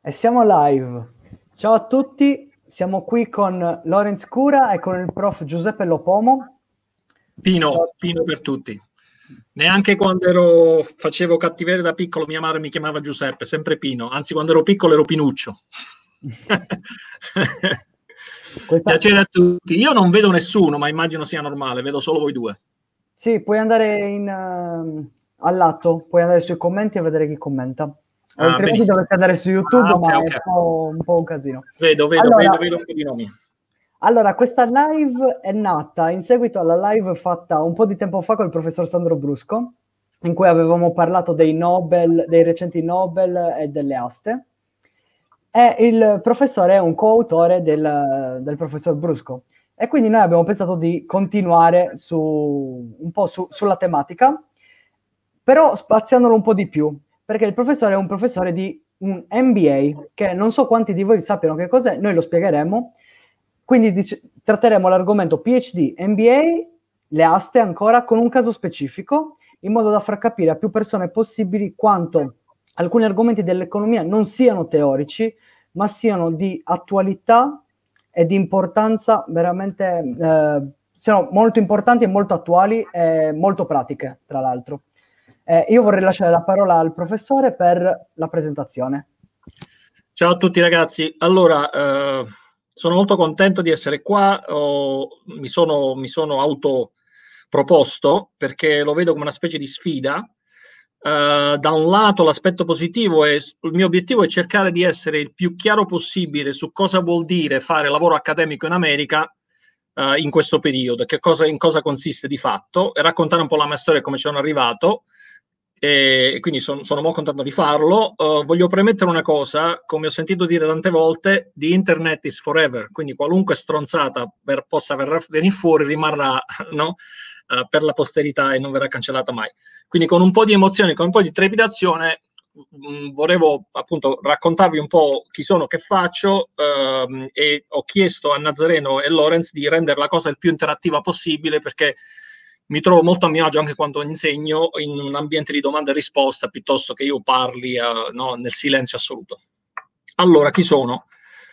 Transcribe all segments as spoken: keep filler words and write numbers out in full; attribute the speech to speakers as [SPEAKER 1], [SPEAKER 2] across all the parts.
[SPEAKER 1] E siamo live. Ciao a tutti, siamo qui con Lorenz Cura e con il prof Giuseppe Lopomo.
[SPEAKER 2] Pino, Pino per tutti. Neanche quando ero, facevo cattiveria da piccolo mia madre mi chiamava Giuseppe, sempre Pino. Anzi, quando ero piccolo ero Pinuccio. Questa... Piacere a tutti. Io non vedo nessuno, ma immagino sia normale, vedo solo voi due.
[SPEAKER 1] Sì, puoi andare in, uh, al lato, puoi andare sui commenti e vedere chi commenta. Ah, altrimenti dovrete andare su YouTube, ah, okay, ma okay. È un po', un po' un casino.
[SPEAKER 2] Vedo, vedo, allora, vedo, vedo un po' di nomi.
[SPEAKER 1] Allora, questa live è nata in seguito alla live fatta un po' di tempo fa con il professor Sandro Brusco, in cui avevamo parlato dei Nobel, dei recenti Nobel e delle aste. E il professore è un coautore del, del professor Brusco. E quindi noi abbiamo pensato di continuare su, un po' su, sulla tematica, però spaziandolo un po' di più, perché il professore è un professore di un M B A, che non so quanti di voi sappiano che cos'è, noi lo spiegheremo. Quindi dice, tratteremo l'argomento P H D, M B A, le aste ancora, con un caso specifico, in modo da far capire a più persone possibili quanto alcuni argomenti dell'economia non siano teorici, ma siano di attualità e di importanza veramente, eh, siano molto importanti e molto attuali e molto pratiche, tra l'altro. Eh, io vorrei lasciare la parola al professore per la presentazione.
[SPEAKER 2] Ciao a tutti ragazzi. Allora, eh, sono molto contento di essere qua. Oh, mi sono, mi sono autoproposto perché lo vedo come una specie di sfida. Uh, da un lato l'aspetto positivo è, il mio obiettivo è cercare di essere il più chiaro possibile su cosa vuol dire fare lavoro accademico in America uh, in questo periodo, che cosa, in cosa consiste di fatto, e raccontare un po' la mia storia e come ci sono arrivato. E quindi son, sono molto contento di farlo. Uh, voglio premettere una cosa, come ho sentito dire tante volte, the internet is forever, quindi qualunque stronzata per, possa venire fuori rimarrà, no? Uh, per la posterità e non verrà cancellata mai. Quindi con un po' di emozione, con un po' di trepidazione, mh, volevo appunto raccontarvi un po' chi sono, che faccio, uh, e ho chiesto a Nazareno e Lorenz di rendere la cosa il più interattiva possibile, perché mi trovo molto a mio agio anche quando insegno in un ambiente di domanda e risposta, piuttosto che io parli uh, no, nel silenzio assoluto. Allora, chi sono?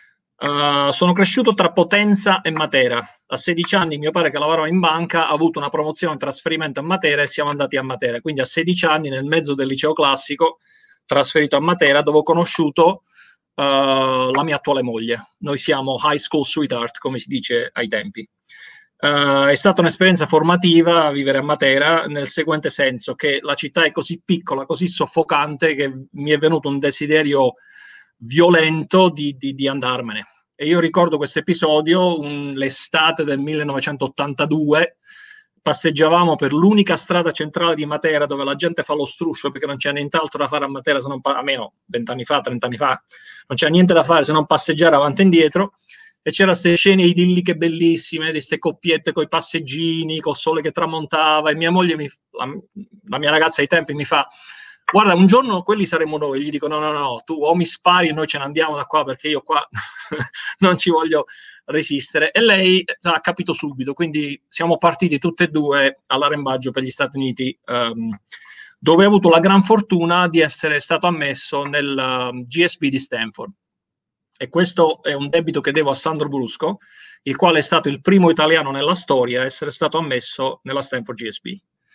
[SPEAKER 2] Uh, sono cresciuto tra Potenza e Matera. A sedici anni mio padre, che lavorava in banca, ha avuto una promozione, un trasferimento a Matera e siamo andati a Matera. Quindi a sedici anni, nel mezzo del liceo classico, trasferito a Matera, dove ho conosciuto uh, la mia attuale moglie. Noi siamo high school sweetheart, come si dice ai tempi. Uh, è stata un'esperienza formativa vivere a Matera, nel seguente senso, che la città è così piccola, così soffocante, che mi è venuto un desiderio violento di, di, di andarmene. E io ricordo questo episodio, l'estate del millenovecentottantadue, passeggiavamo per l'unica strada centrale di Matera dove la gente fa lo struscio perché non c'è nient'altro da fare a Matera, se non, almeno vent'anni fa, trent'anni fa, non c'è niente da fare se non passeggiare avanti e indietro. E c'era queste scene idilliche bellissime, di queste coppiette con i passeggini, col sole che tramontava, e mia moglie, mi, la, la mia ragazza ai tempi, mi fa: guarda, un giorno quelli saremo noi. Gli dico: no, no, no, tu o mi spari e noi ce ne andiamo da qua, perché io qua non ci voglio resistere. E lei ha capito subito, quindi siamo partiti tutte e due all'arrembaggio per gli Stati Uniti, um, dove ho avuto la gran fortuna di essere stato ammesso nel uh, G S B di Stanford. E questo è un debito che devo a Sandro Brusco, il quale è stato il primo italiano nella storia a essere stato ammesso nella Stanford G S B.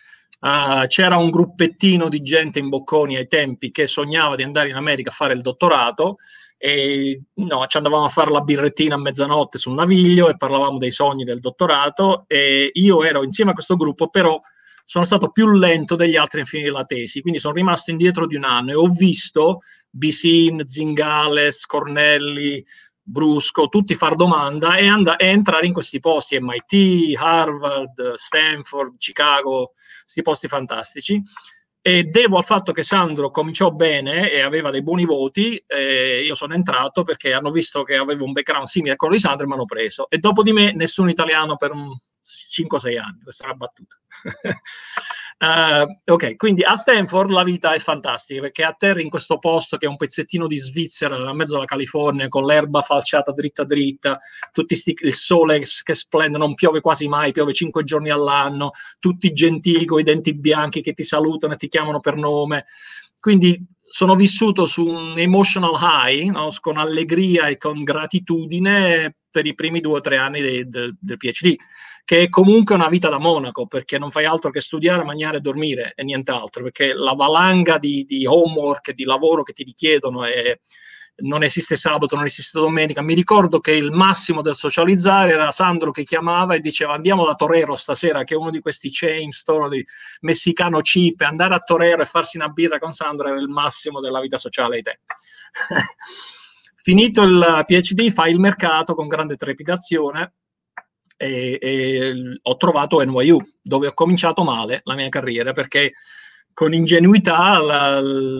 [SPEAKER 2] Uh, c'era un gruppettino di gente in Bocconi ai tempi che sognava di andare in America a fare il dottorato, e no, ci andavamo a fare la birrettina a mezzanotte sul Naviglio e parlavamo dei sogni del dottorato, e io ero insieme a questo gruppo, però sono stato più lento degli altri a finire la tesi, quindi sono rimasto indietro di un anno e ho visto Bisin, Zingales, Cornelli, Brusco, tutti far domanda e, and- e entrare in questi posti, M I T, Harvard, Stanford, Chicago, questi posti fantastici. E devo al fatto che Sandro cominciò bene e aveva dei buoni voti, eh, io sono entrato perché hanno visto che avevo un background simile a quello di Sandro e mi hanno preso. E dopo di me nessun italiano per un cinque sei anni, questa è una battuta. uh, ok, quindi a Stanford la vita è fantastica, perché atterri in questo posto che è un pezzettino di Svizzera nel mezzo della California, con l'erba falciata dritta dritta, tutti sti, il sole che splende, non piove quasi mai, piove cinque giorni all'anno, tutti gentili con i denti bianchi che ti salutano e ti chiamano per nome. Quindi sono vissuto su un emotional high, no? Con allegria e con gratitudine per i primi due o tre anni de, de, del PhD, che è comunque una vita da monaco, perché non fai altro che studiare, mangiare e dormire e nient'altro, perché la valanga di, di homework e di lavoro che ti richiedono è, non esiste sabato, non esiste domenica. Mi ricordo che il massimo del socializzare era Sandro che chiamava e diceva andiamo da Torero stasera, che è uno di questi chain store di messicano cheap, e andare a Torero e farsi una birra con Sandro era il massimo della vita sociale ai tempi. Finito il PhD fai il mercato con grande trepidazione e, e ho trovato N Y U, dove ho cominciato male la mia carriera, perché con ingenuità la,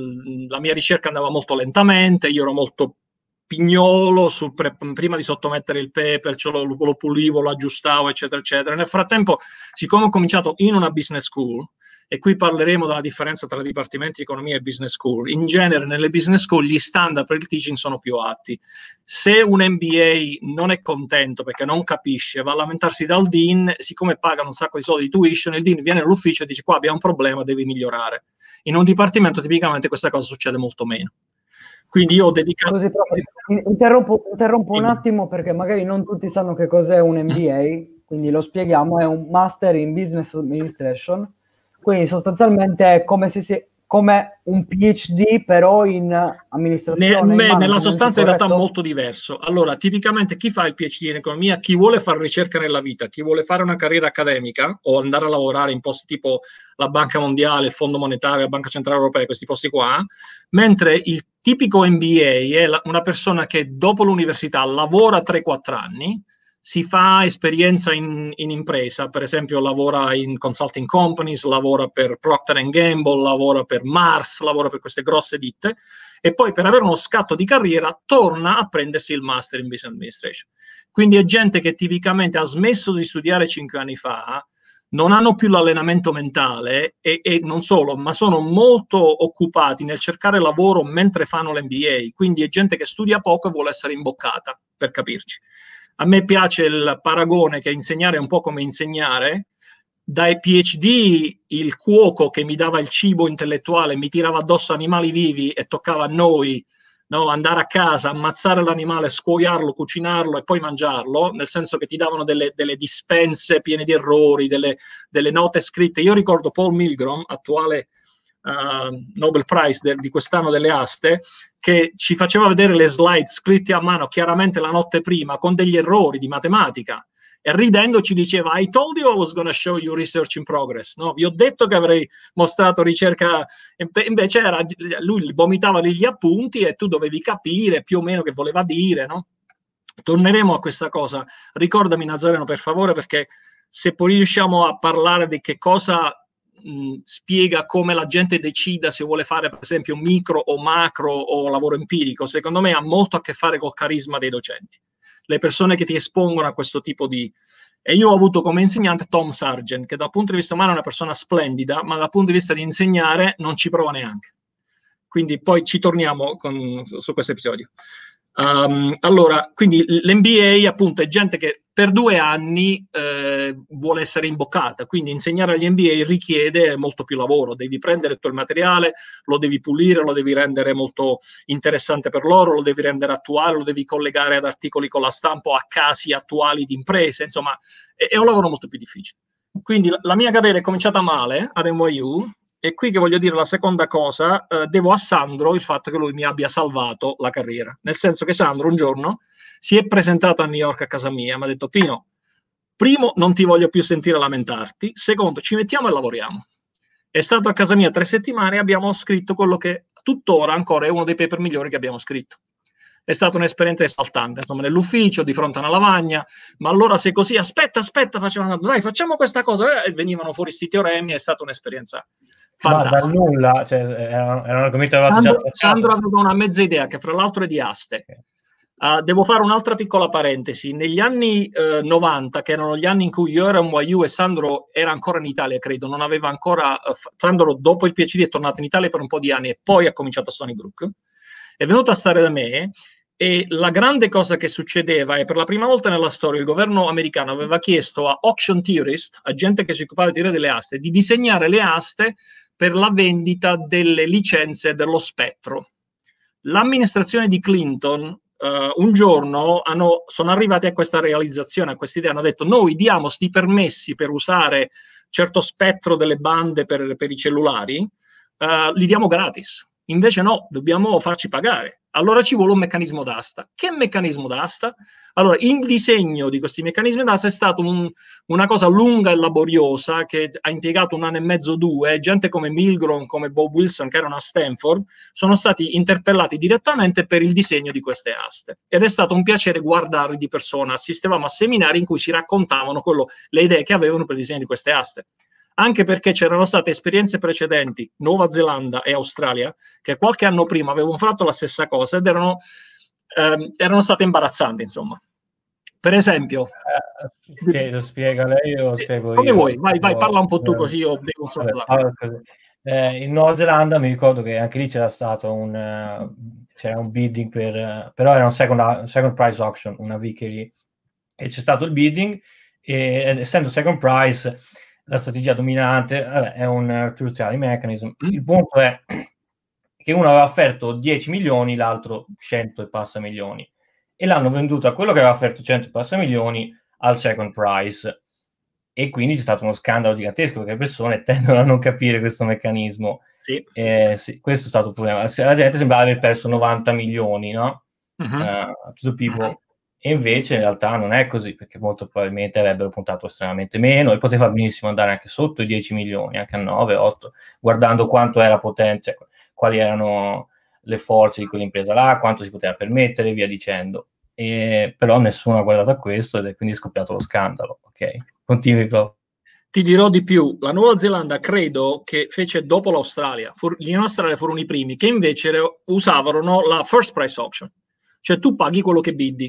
[SPEAKER 2] la mia ricerca andava molto lentamente, io ero molto pignolo sul pre, prima di sottomettere il paper, cioè lo, lo pulivo, lo aggiustavo, eccetera, eccetera. Nel frattempo, siccome ho cominciato in una business school, e qui parleremo della differenza tra dipartimenti di economia e business school, in genere nelle business school gli standard per il teaching sono più alti. Se un M B A non è contento perché non capisce, va a lamentarsi dal dean, siccome pagano un sacco di soldi di tuition, il dean viene all'ufficio e dice qua abbiamo un problema, devi migliorare. In un dipartimento tipicamente questa cosa succede molto meno. Quindi io ho dedicato...
[SPEAKER 1] Scusi, interrompo, interrompo un attimo perché magari non tutti sanno che cos'è un M B A, quindi lo spieghiamo, è un Master in Business Administration, quindi sostanzialmente è come, se si, come un PhD però in amministrazione.
[SPEAKER 2] Ne,
[SPEAKER 1] in
[SPEAKER 2] nella sostanza in realtà
[SPEAKER 1] corretto?
[SPEAKER 2] molto diverso. Allora, tipicamente chi fa il PhD in economia, chi vuole fare ricerca nella vita, chi vuole fare una carriera accademica o andare a lavorare in posti tipo la Banca Mondiale, il Fondo Monetario, la Banca Centrale Europea, questi posti qua, mentre il tipico M B A è la, una persona che dopo l'università lavora tre quattro anni, si fa esperienza in, in impresa, per esempio lavora in consulting companies, lavora per Procter and Gamble, lavora per Mars, lavora per queste grosse ditte, e poi per avere uno scatto di carriera torna a prendersi il Master in Business Administration. Quindi è gente che tipicamente ha smesso di studiare cinque anni fa, non hanno più l'allenamento mentale e, e non solo, ma sono molto occupati nel cercare lavoro mentre fanno l'M B A, quindi è gente che studia poco e vuole essere imboccata, per capirci. A me piace il paragone che insegnare è un po' come insegnare. Dai PhD il cuoco che mi dava il cibo intellettuale mi tirava addosso animali vivi e toccava a noi, no, andare a casa, ammazzare l'animale, scuoiarlo, cucinarlo e poi mangiarlo, nel senso che ti davano delle, delle dispense piene di errori, delle, delle note scritte. Io ricordo Paul Milgrom, attuale uh, Nobel Prize de, di quest'anno delle aste, che ci faceva vedere le slide scritte a mano chiaramente la notte prima con degli errori di matematica e ridendo ci diceva I told you I was going to show you research in progress, no? Vi ho detto che avrei mostrato ricerca, invece era, lui vomitava lì gli appunti e tu dovevi capire più o meno che voleva dire, no? Torneremo a questa cosa, ricordami Nazareno per favore, perché se poi riusciamo a parlare di che cosa mh, spiega come la gente decida se vuole fare per esempio micro o macro o lavoro empirico, secondo me ha molto a che fare col carisma dei docenti, le persone che ti espongono a questo tipo di... E io ho avuto come insegnante Tom Sargent, che dal punto di vista umano è una persona splendida, ma dal punto di vista di insegnare non ci prova neanche. Quindi poi ci torniamo con, su questo episodio. Um, allora, quindi l'M B A appunto è gente che per due anni eh, vuole essere imboccata, quindi insegnare agli M B A richiede molto più lavoro, devi prendere tutto il materiale, lo devi pulire, lo devi rendere molto interessante per loro, lo devi rendere attuale, lo devi collegare ad articoli con la stampa o a casi attuali di imprese, insomma è, è un lavoro molto più difficile. Quindi la, la mia carriera è cominciata male ad N Y U. E qui che voglio dire la seconda cosa, eh, devo a Sandro il fatto che lui mi abbia salvato la carriera, nel senso che Sandro un giorno si è presentato a New York a casa mia e mi ha detto Pino, primo non ti voglio più sentire lamentarti, secondo ci mettiamo e lavoriamo. È stato a casa mia tre settimane e abbiamo scritto quello che tuttora ancora è uno dei paper migliori che abbiamo scritto. È stata un'esperienza esaltante, insomma, nell'ufficio, di fronte a una lavagna, ma allora se così, aspetta, aspetta, facevano, dai, facciamo questa cosa, e venivano fuori sti teoremi, è stata un'esperienza fantastico.
[SPEAKER 3] Ma dal nulla, cioè, era, era un argomento che avevate
[SPEAKER 2] Sandro,
[SPEAKER 3] già
[SPEAKER 2] Sandro aveva una mezza idea che fra l'altro è di aste.
[SPEAKER 3] Okay.
[SPEAKER 2] Uh, devo fare un'altra piccola parentesi. Negli anni uh, novanta, che erano gli anni in cui io ero a N Y U e Sandro era ancora in Italia, credo, non aveva ancora... Uh, Sandro dopo il PhD è tornato in Italia per un po' di anni e poi ha cominciato a Stony Brook. È venuto a stare da me e la grande cosa che succedeva è per la prima volta nella storia il governo americano aveva chiesto a auction theorist, a gente che si occupava di tirare delle aste, di disegnare le aste per la vendita delle licenze dello spettro. L'amministrazione di Clinton Uh, un giorno hanno, sono arrivati a questa realizzazione, a questa idea, hanno detto noi diamo sti permessi per usare certo spettro delle bande per, per i cellulari, uh, li diamo gratis, invece no, dobbiamo farci pagare. Allora ci vuole un meccanismo d'asta. Che meccanismo d'asta? Allora, il disegno di questi meccanismi d'asta è stato un, una cosa lunga e laboriosa che ha impiegato un anno e mezzo, due. Gente come Milgrom, come Bob Wilson, che erano a Stanford, sono stati interpellati direttamente per il disegno di queste aste. Ed è stato un piacere guardarli di persona. Assistevamo a seminari in cui si raccontavano quello, le idee che avevano per il disegno di queste aste. Anche perché c'erano state esperienze precedenti, Nuova Zelanda e Australia, che qualche anno prima avevano fatto la stessa cosa ed erano, ehm, erano state imbarazzanti, insomma. Per esempio...
[SPEAKER 3] Eh, lo spiega lei o
[SPEAKER 2] sì,
[SPEAKER 3] spiego
[SPEAKER 2] come
[SPEAKER 3] io?
[SPEAKER 2] vuoi, vai, vai,
[SPEAKER 3] No,
[SPEAKER 2] parla un po' tu
[SPEAKER 3] eh,
[SPEAKER 2] così io bevo un sorso d'acqua.
[SPEAKER 3] Eh, in Nuova Zelanda mi ricordo che anche lì c'era stato un, uh, c'era un bidding per, uh, però era un second, un second price auction, una Vickery, e c'è stato il bidding e essendo second price la strategia dominante vabbè, è un uh, truth telling mechanism. Mm. Il punto è che uno aveva offerto dieci milioni, l'altro cento e passa milioni, e l'hanno venduto a quello che aveva offerto cento e passa milioni al second price, e quindi c'è stato uno scandalo gigantesco perché le persone tendono a non capire questo meccanismo.
[SPEAKER 2] Sì.
[SPEAKER 3] Eh, sì, questo è stato il problema. La gente sembrava aver perso novanta milioni, no?
[SPEAKER 2] Uh-huh.
[SPEAKER 3] Uh, tutto people. Uh-huh. E invece in realtà non è così, perché molto probabilmente avrebbero puntato estremamente meno e poteva benissimo andare anche sotto i dieci milioni, anche a nove, otto, guardando quanto era potente, cioè, quali erano le forze di quell'impresa là, quanto si poteva permettere, via dicendo. E, però nessuno ha guardato a questo ed è quindi scoppiato lo scandalo. Ok, continui proprio.
[SPEAKER 2] Ti dirò di più, la Nuova Zelanda credo che fece dopo l'Australia, Fu, in Australia furono i primi, che invece usavano la first price auction, cioè tu paghi quello che biddi.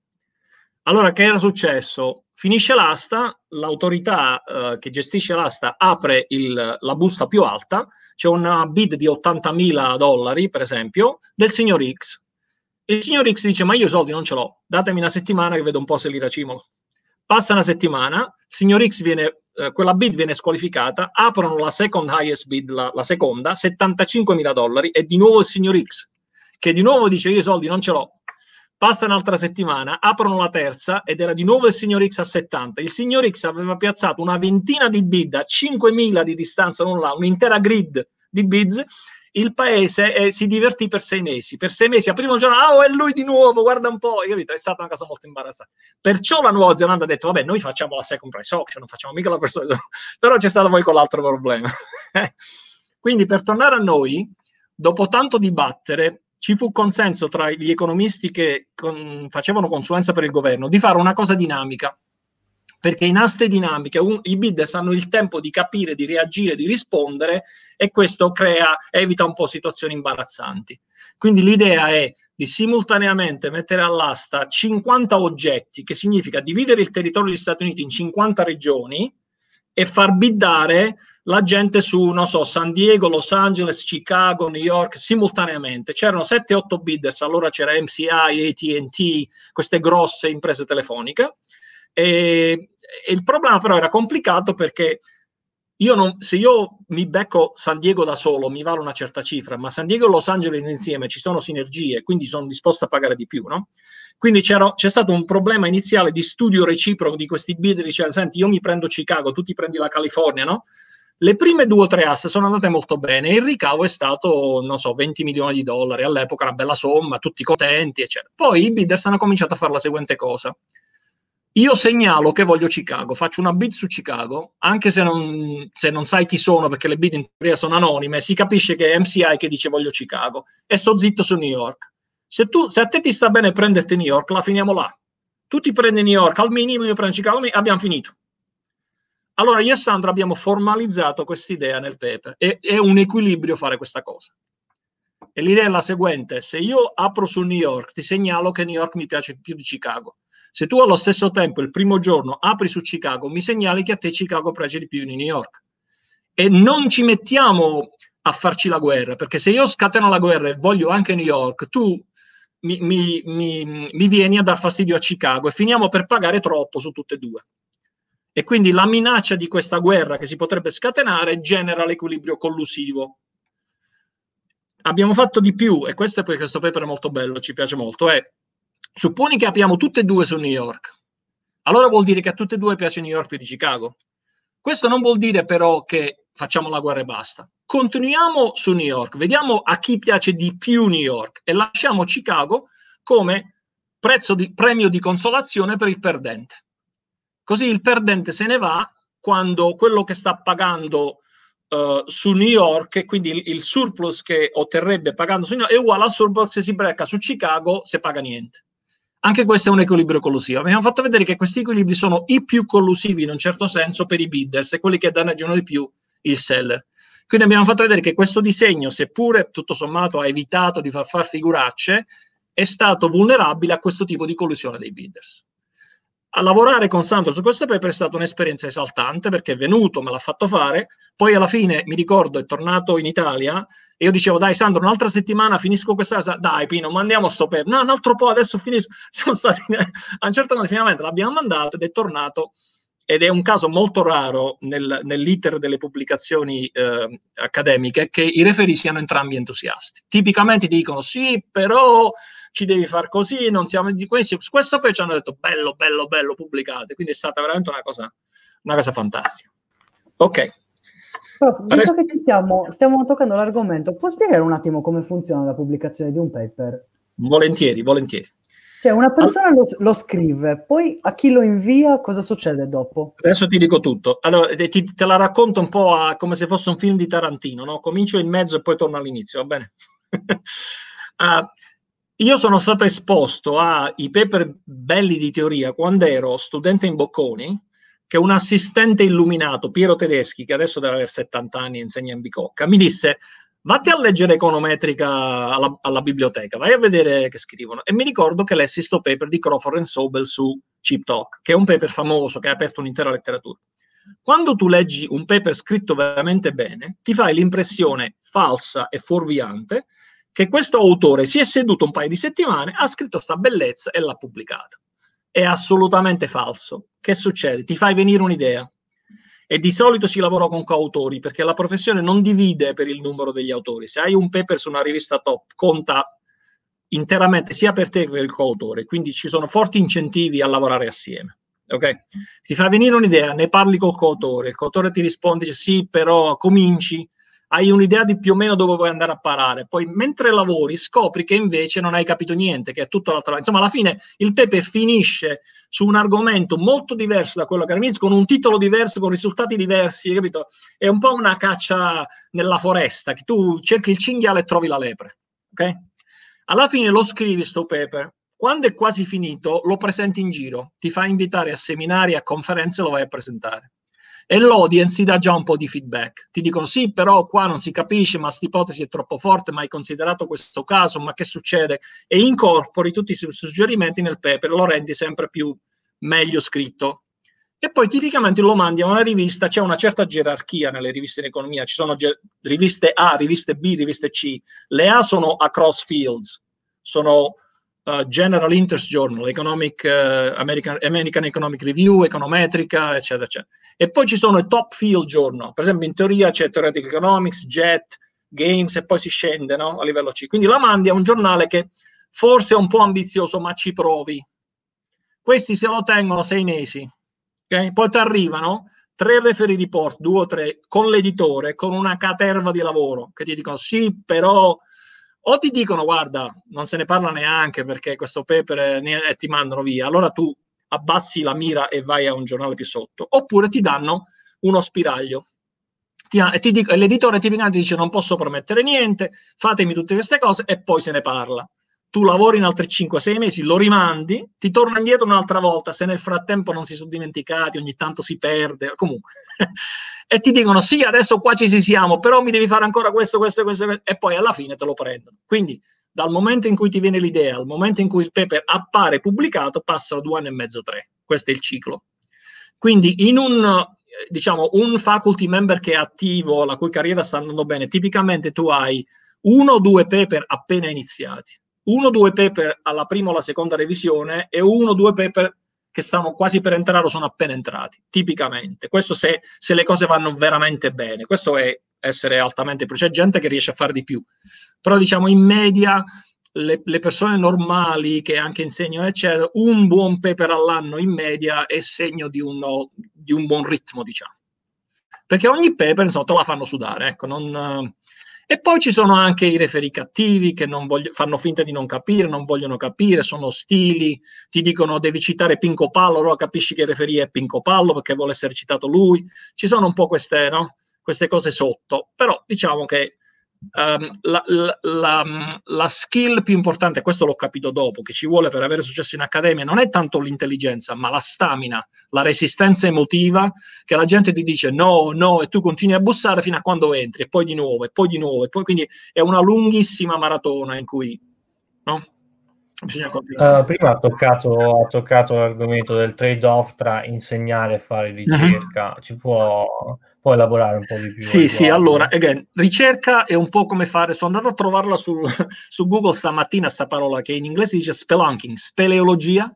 [SPEAKER 2] Allora, che era successo? Finisce l'asta, l'autorità eh, che gestisce l'asta apre il, la busta più alta, c'è una bid di ottantamila dollari, per esempio, del signor X. Il signor X dice, ma io i soldi non ce l'ho, datemi una settimana che vedo un po' se li racimolo. Passa una settimana, il signor X viene, eh, quella bid viene squalificata, aprono la second highest bid, la, la seconda, settantacinquemila dollari, e di nuovo il signor X, che di nuovo dice, io i soldi non ce l'ho. Passa un'altra settimana, aprono la terza ed era di nuovo il signor X a settanta. Il signor X aveva piazzato una ventina di bid a cinquemila di distanza, non là, un'intera grid di bids. Il paese eh, si divertì per sei mesi. Per sei mesi aprivano un giorno, ah, oh, è lui di nuovo, guarda un po'. Io è stata una cosa molto imbarazzante. Perciò la Nuova Zelanda ha detto, vabbè, noi facciamo la second price auction, non facciamo mica la persona. Però c'è stato poi quell'altro problema. Quindi, per tornare a noi, dopo tanto dibattere, ci fu consenso tra gli economisti che con, facevano consulenza per il governo di fare una cosa dinamica, perché in aste dinamiche un, i bidder hanno il tempo di capire, di reagire, di rispondere, e questo crea, evita un po' situazioni imbarazzanti. Quindi l'idea è di simultaneamente mettere all'asta cinquanta oggetti, che significa dividere il territorio degli Stati Uniti in cinquanta regioni e far biddare la gente su, non so, San Diego, Los Angeles, Chicago, New York, simultaneamente. C'erano sette otto bidders, allora c'era M C I, A T and T, queste grosse imprese telefoniche. E, e il problema però era complicato perché io non, se io mi becco San Diego da solo mi vale una certa cifra, ma San Diego e Los Angeles insieme ci sono sinergie, quindi sono disposto a pagare di più, no? Quindi c'era, c'è stato un problema iniziale di studio reciproco di questi bidder, diceva, senti, io mi prendo Chicago, tu ti prendi la California, no? Le prime due o tre asse sono andate molto bene, il ricavo è stato, non so, venti milioni di dollari, all'epoca una bella somma, tutti contenti, eccetera. Poi i bidders hanno cominciato a fare la seguente cosa. Io segnalo che voglio Chicago, faccio una bid su Chicago, anche se non, se non sai chi sono, perché le bid in teoria sono anonime, si capisce che è M C I che dice voglio Chicago, e sto zitto su New York. Se, tu, se a te ti sta bene prenderti New York, la finiamo là. Tu ti prendi New York al minimo, io prendo Chicago, abbiamo finito. Allora io e Sandro abbiamo formalizzato questa idea nel paper, e è un equilibrio fare questa cosa. E l'idea è la seguente: se io apro su New York, ti segnalo che New York mi piace più di Chicago. Se tu allo stesso tempo, il primo giorno, apri su Chicago, mi segnali che a te Chicago piace di più di New York. E non ci mettiamo a farci la guerra, perché se io scateno la guerra e voglio anche New York, tu mi, mi, mi, mi vieni a dar fastidio a Chicago e finiamo per pagare troppo su tutte e due. e quindi la minaccia di questa guerra che si potrebbe scatenare genera l'equilibrio collusivo. Abbiamo fatto di più, e questo è perché questo paper è molto bello, ci piace molto, è supponi che apriamo tutte e due su New York, allora vuol dire che a tutte e due piace New York più di Chicago. Questo non vuol dire però che facciamo la guerra e basta. Continuiamo su New York, vediamo a chi piace di più New York e lasciamo Chicago come prezzo di, premio di consolazione per il perdente. Così il perdente se ne va quando quello che sta pagando uh, su New York, e quindi il, il surplus che otterrebbe pagando su New York, è uguale al surplus se si brecca su Chicago se paga niente. Anche questo è un equilibrio collusivo. Abbiamo fatto vedere che questi equilibri sono i più collusivi in un certo senso per i bidders e quelli che danneggiano di più il seller. Quindi abbiamo fatto vedere che questo disegno, seppure tutto sommato ha evitato di far far figuracce, è stato vulnerabile a questo tipo di collusione dei bidders. A lavorare con Sandro su questo paper è stata un'esperienza esaltante, perché è venuto, me l'ha fatto fare, poi alla fine, mi ricordo, è tornato in Italia e io dicevo, dai Sandro, un'altra settimana finisco questa, dai Pino, mandiamo sto paper, no, un altro po', adesso finisco, siamo stati, a un certo punto finalmente l'abbiamo mandato ed è tornato, ed è un caso molto raro nel, nell'iter delle pubblicazioni eh, accademiche che i referi siano entrambi entusiasti. Tipicamente dicono, sì, però ci devi far così, non siamo di questi. Su questo poi ci hanno detto bello, bello, bello, pubblicate. Quindi è stata veramente una cosa, una cosa fantastica. Ok.
[SPEAKER 1] Però, visto Adesso... che ci siamo, stiamo toccando l'argomento, può spiegare un attimo come funziona la pubblicazione di un paper?
[SPEAKER 2] Volentieri, volentieri.
[SPEAKER 1] Cioè una persona allora, lo, lo scrive, poi a chi lo invia cosa succede dopo?
[SPEAKER 2] Adesso ti dico tutto. Allora, te, te la racconto un po' a, come se fosse un film di Tarantino, no? Comincio in mezzo e poi torno all'inizio, va bene? uh, io sono stato esposto ai paper belli di teoria quando ero studente in Bocconi, che un assistente illuminato, Piero Tedeschi, che adesso deve avere settanta anni e insegna in Bicocca, mi disse: vatti a leggere econometrica alla, alla biblioteca, vai a vedere che scrivono. E mi ricordo che lessi sto paper di Crawford and Sobel su Cheap Talk, che è un paper famoso che ha aperto un'intera letteratura. Quando tu leggi un paper scritto veramente bene, ti fai l'impressione falsa e fuorviante che questo autore si è seduto un paio di settimane, ha scritto sta bellezza e l'ha pubblicata. È assolutamente falso. Che succede? Ti fai venire un'idea. E di solito si lavora con coautori, perché la professione non divide per il numero degli autori. Se hai un paper su una rivista top, conta interamente sia per te che per il coautore, quindi ci sono forti incentivi a lavorare assieme. Okay? Ti fa venire un'idea, ne parli col coautore, il coautore ti risponde, dice sì, però cominci, hai un'idea di più o meno dove vuoi andare a parare, poi mentre lavori scopri che invece non hai capito niente, che è tutto l'altro. Insomma, alla fine il paper finisce su un argomento molto diverso da quello che era inizio, con un titolo diverso, con risultati diversi, capito? È un po' una caccia nella foresta, che tu cerchi il cinghiale e trovi la lepre, ok? Alla fine lo scrivi sto paper, quando è quasi finito lo presenti in giro, ti fa invitare a seminari, a conferenze, lo vai a presentare. E l'audience ti dà già un po' di feedback. Ti dicono sì, però qua non si capisce, ma questa ipotesi è troppo forte, ma hai considerato questo caso, ma che succede? E incorpori tutti i suggerimenti nel paper, lo rendi sempre più meglio scritto. E poi tipicamente lo mandi a una rivista, c'è una certa gerarchia nelle riviste in economia, ci sono riviste A, riviste B, riviste C. Le A sono across fields, sono Uh, General Interest Journal, Economic, uh, American, American Economic Review, Econometrica, eccetera, eccetera. E poi ci sono i Top Field Journal, per esempio in teoria c'è Theoretical Economics, Jet, Games e poi si scende, no? A livello C. Quindi la mandi a un giornale che forse è un po' ambizioso, ma ci provi. Questi se lo tengono sei mesi, okay? Poi ti arrivano tre referee report, due o tre, con l'editore, con una caterva di lavoro, che ti dicono sì, però... O ti dicono, guarda, non se ne parla neanche perché questo paper ne, e ti mandano via, allora tu abbassi la mira e vai a un giornale più sotto. Oppure ti danno uno spiraglio. Ti, e ti dico, e l'editore tipicamente dice non posso promettere niente, fatemi tutte queste cose e poi se ne parla. Tu lavori in altri cinque sei mesi, lo rimandi, ti torna indietro un'altra volta, se nel frattempo non si sono dimenticati, ogni tanto si perde, comunque. E ti dicono sì, adesso qua ci siamo, però mi devi fare ancora questo, questo, questo, questo, e poi alla fine te lo prendono. Quindi dal momento in cui ti viene l'idea, al momento in cui il paper appare pubblicato, passano due anni e mezzo, tre. Questo è il ciclo. Quindi in un, diciamo, un faculty member che è attivo, la cui carriera sta andando bene, tipicamente tu hai uno o due paper appena iniziati, uno o due paper alla prima o alla seconda revisione e uno o due paper che stanno quasi per entrare o sono appena entrati, tipicamente. Questo se, se le cose vanno veramente bene. Questo è essere altamente... C'è gente che riesce a fare di più. Però diciamo in media le, le persone normali che anche insegnano, eccetera, un buon paper all'anno in media è segno di, uno, di un buon ritmo, diciamo. Perché ogni paper, insomma, te la fanno sudare, ecco, non... E poi ci sono anche i referi cattivi che non voglio, fanno finta di non capire, non vogliono capire, sono ostili, ti dicono devi citare Pinco Pallo, allora capisci che il referì è Pinco Pallo perché vuole essere citato lui. Ci sono un po' queste, no? Queste cose sotto, però diciamo che um, la, la, la, la skill più importante, questo l'ho capito dopo, che ci vuole per avere successo in accademia, non è tanto l'intelligenza, ma la stamina, la resistenza emotiva, che la gente ti dice no, no, e tu continui a bussare fino a quando entri, e poi di nuovo, e poi di nuovo, e poi quindi è una lunghissima maratona in cui, no? Bisogna continuare.
[SPEAKER 3] Uh, prima ha toccato, ha toccato l'argomento del trade-off tra insegnare e fare ricerca. Uh-huh. Ci può, può elaborare un po' di più?
[SPEAKER 2] Sì, sì, allora, again, ricerca è un po' come fare, sono andato a trovarla sul, su Google stamattina, sta parola che in inglese dice spelunking, speleologia.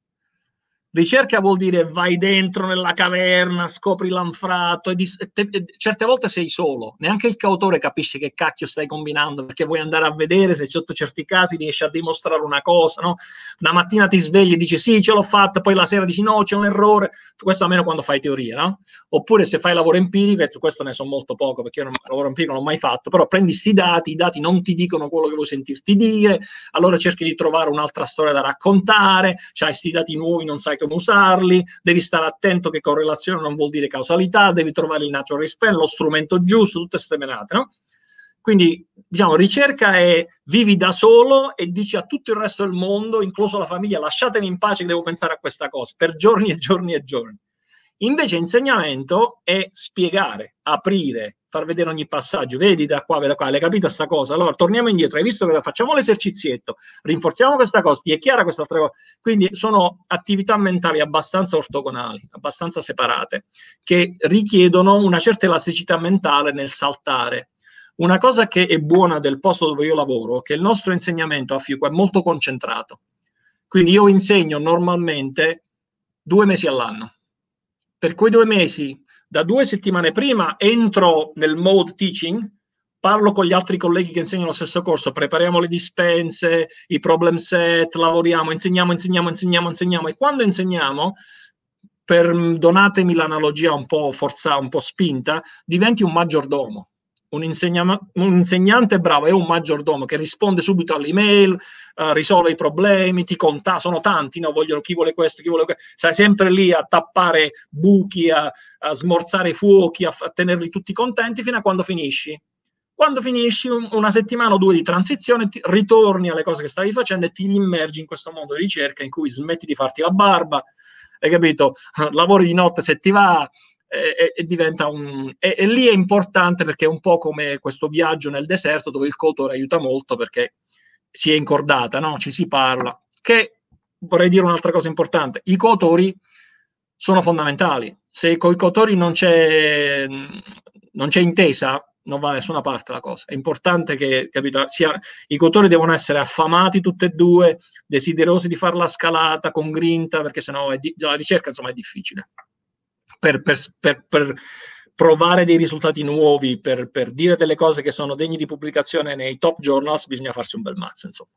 [SPEAKER 2] Ricerca vuol dire vai dentro nella caverna, scopri l'anfratto, e, dis- e, te- e certe volte sei solo, neanche il cautore capisce che cacchio stai combinando, perché vuoi andare a vedere se sotto certi casi riesci a dimostrare una cosa, no? Una mattina ti svegli e dici sì, ce l'ho fatta, poi la sera dici no, c'è un errore, questo almeno quando fai teoria, no? Oppure se fai lavoro empirico, e su questo ne so molto poco, perché io non, lavoro empirico non l'ho mai fatto, però prendi sti dati, i dati non ti dicono quello che vuoi sentirti dire, allora cerchi di trovare un'altra storia da raccontare, c'hai sti dati nuovi, non sai come usarli, devi stare attento che correlazione non vuol dire causalità, devi trovare il natural response, lo strumento giusto, tutte ste menate, no? Quindi, diciamo, ricerca è vivi da solo e dici a tutto il resto del mondo, incluso la famiglia, lasciatemi in pace che devo pensare a questa cosa, per giorni e giorni e giorni. Invece insegnamento è spiegare, aprire, far vedere ogni passaggio, vedi da qua, vedi da qua, hai capito sta cosa? Allora torniamo indietro, hai visto che facciamo l'esercizietto, rinforziamo questa cosa, ti è chiara questa altra cosa? Quindi sono attività mentali abbastanza ortogonali, abbastanza separate, che richiedono una certa elasticità mentale nel saltare. Una cosa che è buona del posto dove io lavoro è che il nostro insegnamento a FIUCO è molto concentrato, quindi io insegno normalmente due mesi all'anno. Per quei due mesi, da due settimane prima, entro nel mode teaching, parlo con gli altri colleghi che insegnano lo stesso corso, prepariamo le dispense, i problem set, lavoriamo, insegniamo, insegniamo, insegniamo, insegniamo. E quando insegniamo, per, donatemi l'analogia un po' forzata, un po' spinta, diventi un maggiordomo. Un, un insegnante bravo è un maggiordomo che risponde subito all'email, uh, risolve i problemi, ti conta, sono tanti, no? Vogliono chi vuole questo, chi vuole questo, stai sempre lì a tappare buchi, a, a smorzare fuochi, a, a tenerli tutti contenti fino a quando finisci. Quando finisci un, una settimana o due di transizione, ti, ritorni alle cose che stavi facendo e ti immergi in questo mondo di ricerca in cui smetti di farti la barba, hai capito? Lavori di notte se ti va. E, e diventa un e, e lì è importante perché è un po' come questo viaggio nel deserto dove il coautore aiuta molto perché si è in cordata, no? Ci si parla. Che vorrei dire un'altra cosa importante: i coautori sono fondamentali. Se con i coautori non c'è non c'è intesa, non va da nessuna parte la cosa. È importante che, capito, sia, i coautori devono essere affamati tutti e due, desiderosi di fare la scalata con grinta, perché sennò è di, la ricerca insomma è difficile. Per, per, per, per provare dei risultati nuovi, per, per dire delle cose che sono degne di pubblicazione nei top journals, bisogna farsi un bel mazzo, insomma.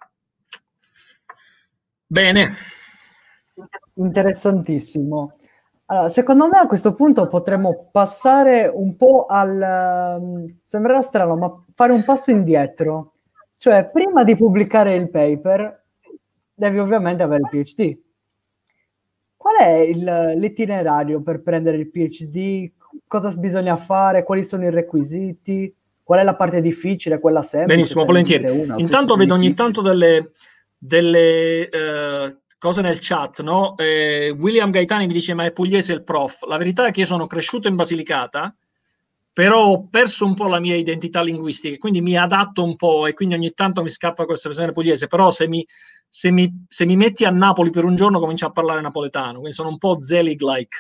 [SPEAKER 2] Bene.
[SPEAKER 1] Interessantissimo. Allora, secondo me a questo punto potremmo passare un po' al... sembrerà strano, ma fare un passo indietro. Cioè, prima di pubblicare il paper, devi ovviamente avere il PhD. Qual è il, l'itinerario per prendere il PhD? Cosa bisogna fare? Quali sono i requisiti? Qual è la parte difficile, quella semplice?
[SPEAKER 2] Benissimo, volentieri. Una, intanto vedo ogni tanto delle, delle uh, cose nel chat, no? Eh, William Gaetani mi dice ma è pugliese il prof. La verità è che io sono cresciuto in Basilicata, però ho perso un po' la mia identità linguistica, quindi mi adatto un po' e quindi ogni tanto mi scappa questa versione pugliese, però se mi, se, mi, se mi metti a Napoli per un giorno comincio a parlare napoletano, quindi sono un po' Zelig-like.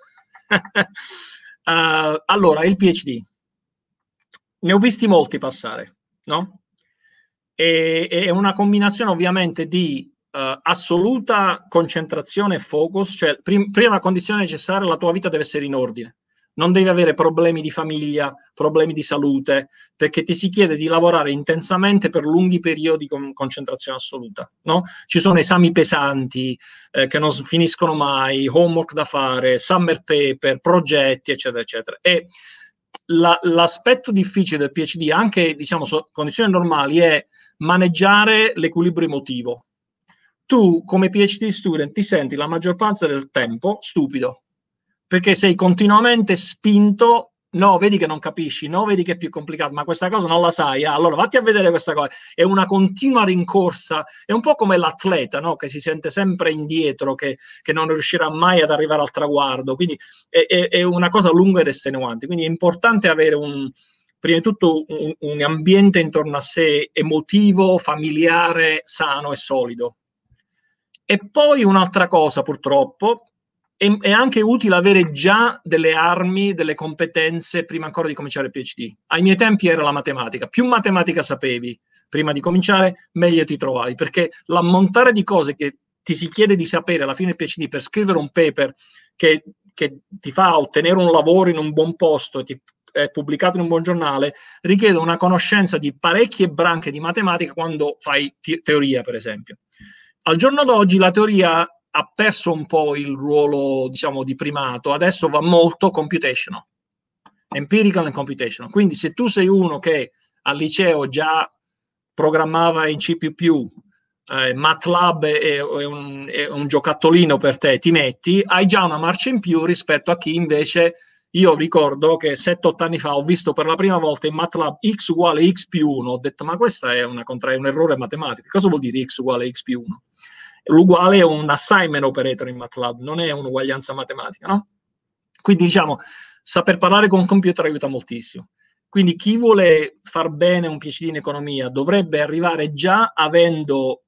[SPEAKER 2] uh, allora, il PhD. Ne ho visti molti passare, no? E, è una combinazione ovviamente di uh, assoluta concentrazione e focus, cioè prim- prima condizione necessaria, la tua vita deve essere in ordine. Non devi avere problemi di famiglia, problemi di salute, perché ti si chiede di lavorare intensamente per lunghi periodi con concentrazione assoluta, no? Ci sono esami pesanti eh, che non finiscono mai, homework da fare, summer paper, progetti, eccetera, eccetera. E la, l'aspetto difficile del PhD, anche diciamo su condizioni normali, è maneggiare l'equilibrio emotivo. Tu come PhD student ti senti la maggior parte del tempo stupido, perché sei continuamente spinto, no, vedi che non capisci, no, vedi che è più complicato, ma questa cosa non la sai, ah, allora vatti a vedere questa cosa. È una continua rincorsa, è un po' come l'atleta, no, che si sente sempre indietro, che, che non riuscirà mai ad arrivare al traguardo, quindi è, è, è una cosa lunga ed estenuante, quindi è importante avere un, prima di tutto un, un ambiente intorno a sé emotivo, familiare, sano e solido. E poi un'altra cosa, purtroppo, è, è anche utile avere già delle armi, delle competenze prima ancora di cominciare il PhD. Ai miei tempi era la matematica. Più matematica sapevi prima di cominciare, meglio ti trovavi, perché l'ammontare di cose che ti si chiede di sapere alla fine del PhD per scrivere un paper che, che ti fa ottenere un lavoro in un buon posto e ti è pubblicato in un buon giornale, richiede una conoscenza di parecchie branche di matematica quando fai te- teoria, per esempio. Al giorno d'oggi la teoria ha perso un po' il ruolo, diciamo, di primato, adesso va molto computational, empirical and computational. Quindi se tu sei uno che al liceo già programmava in C più più, eh, MATLAB è, è, un, è un giocattolino per te, ti metti, hai già una marcia in più rispetto a chi invece, io ricordo che sette otto anni fa ho visto per la prima volta in MATLAB x uguale x più uno, ho detto ma questo è, una, è un errore matematico, cosa vuol dire x uguale x più uno? L'uguale è un assignment operator in MATLAB, non è un'uguaglianza matematica, no? Quindi diciamo, saper parlare con un computer aiuta moltissimo. Quindi chi vuole far bene un PhD in economia dovrebbe arrivare già avendo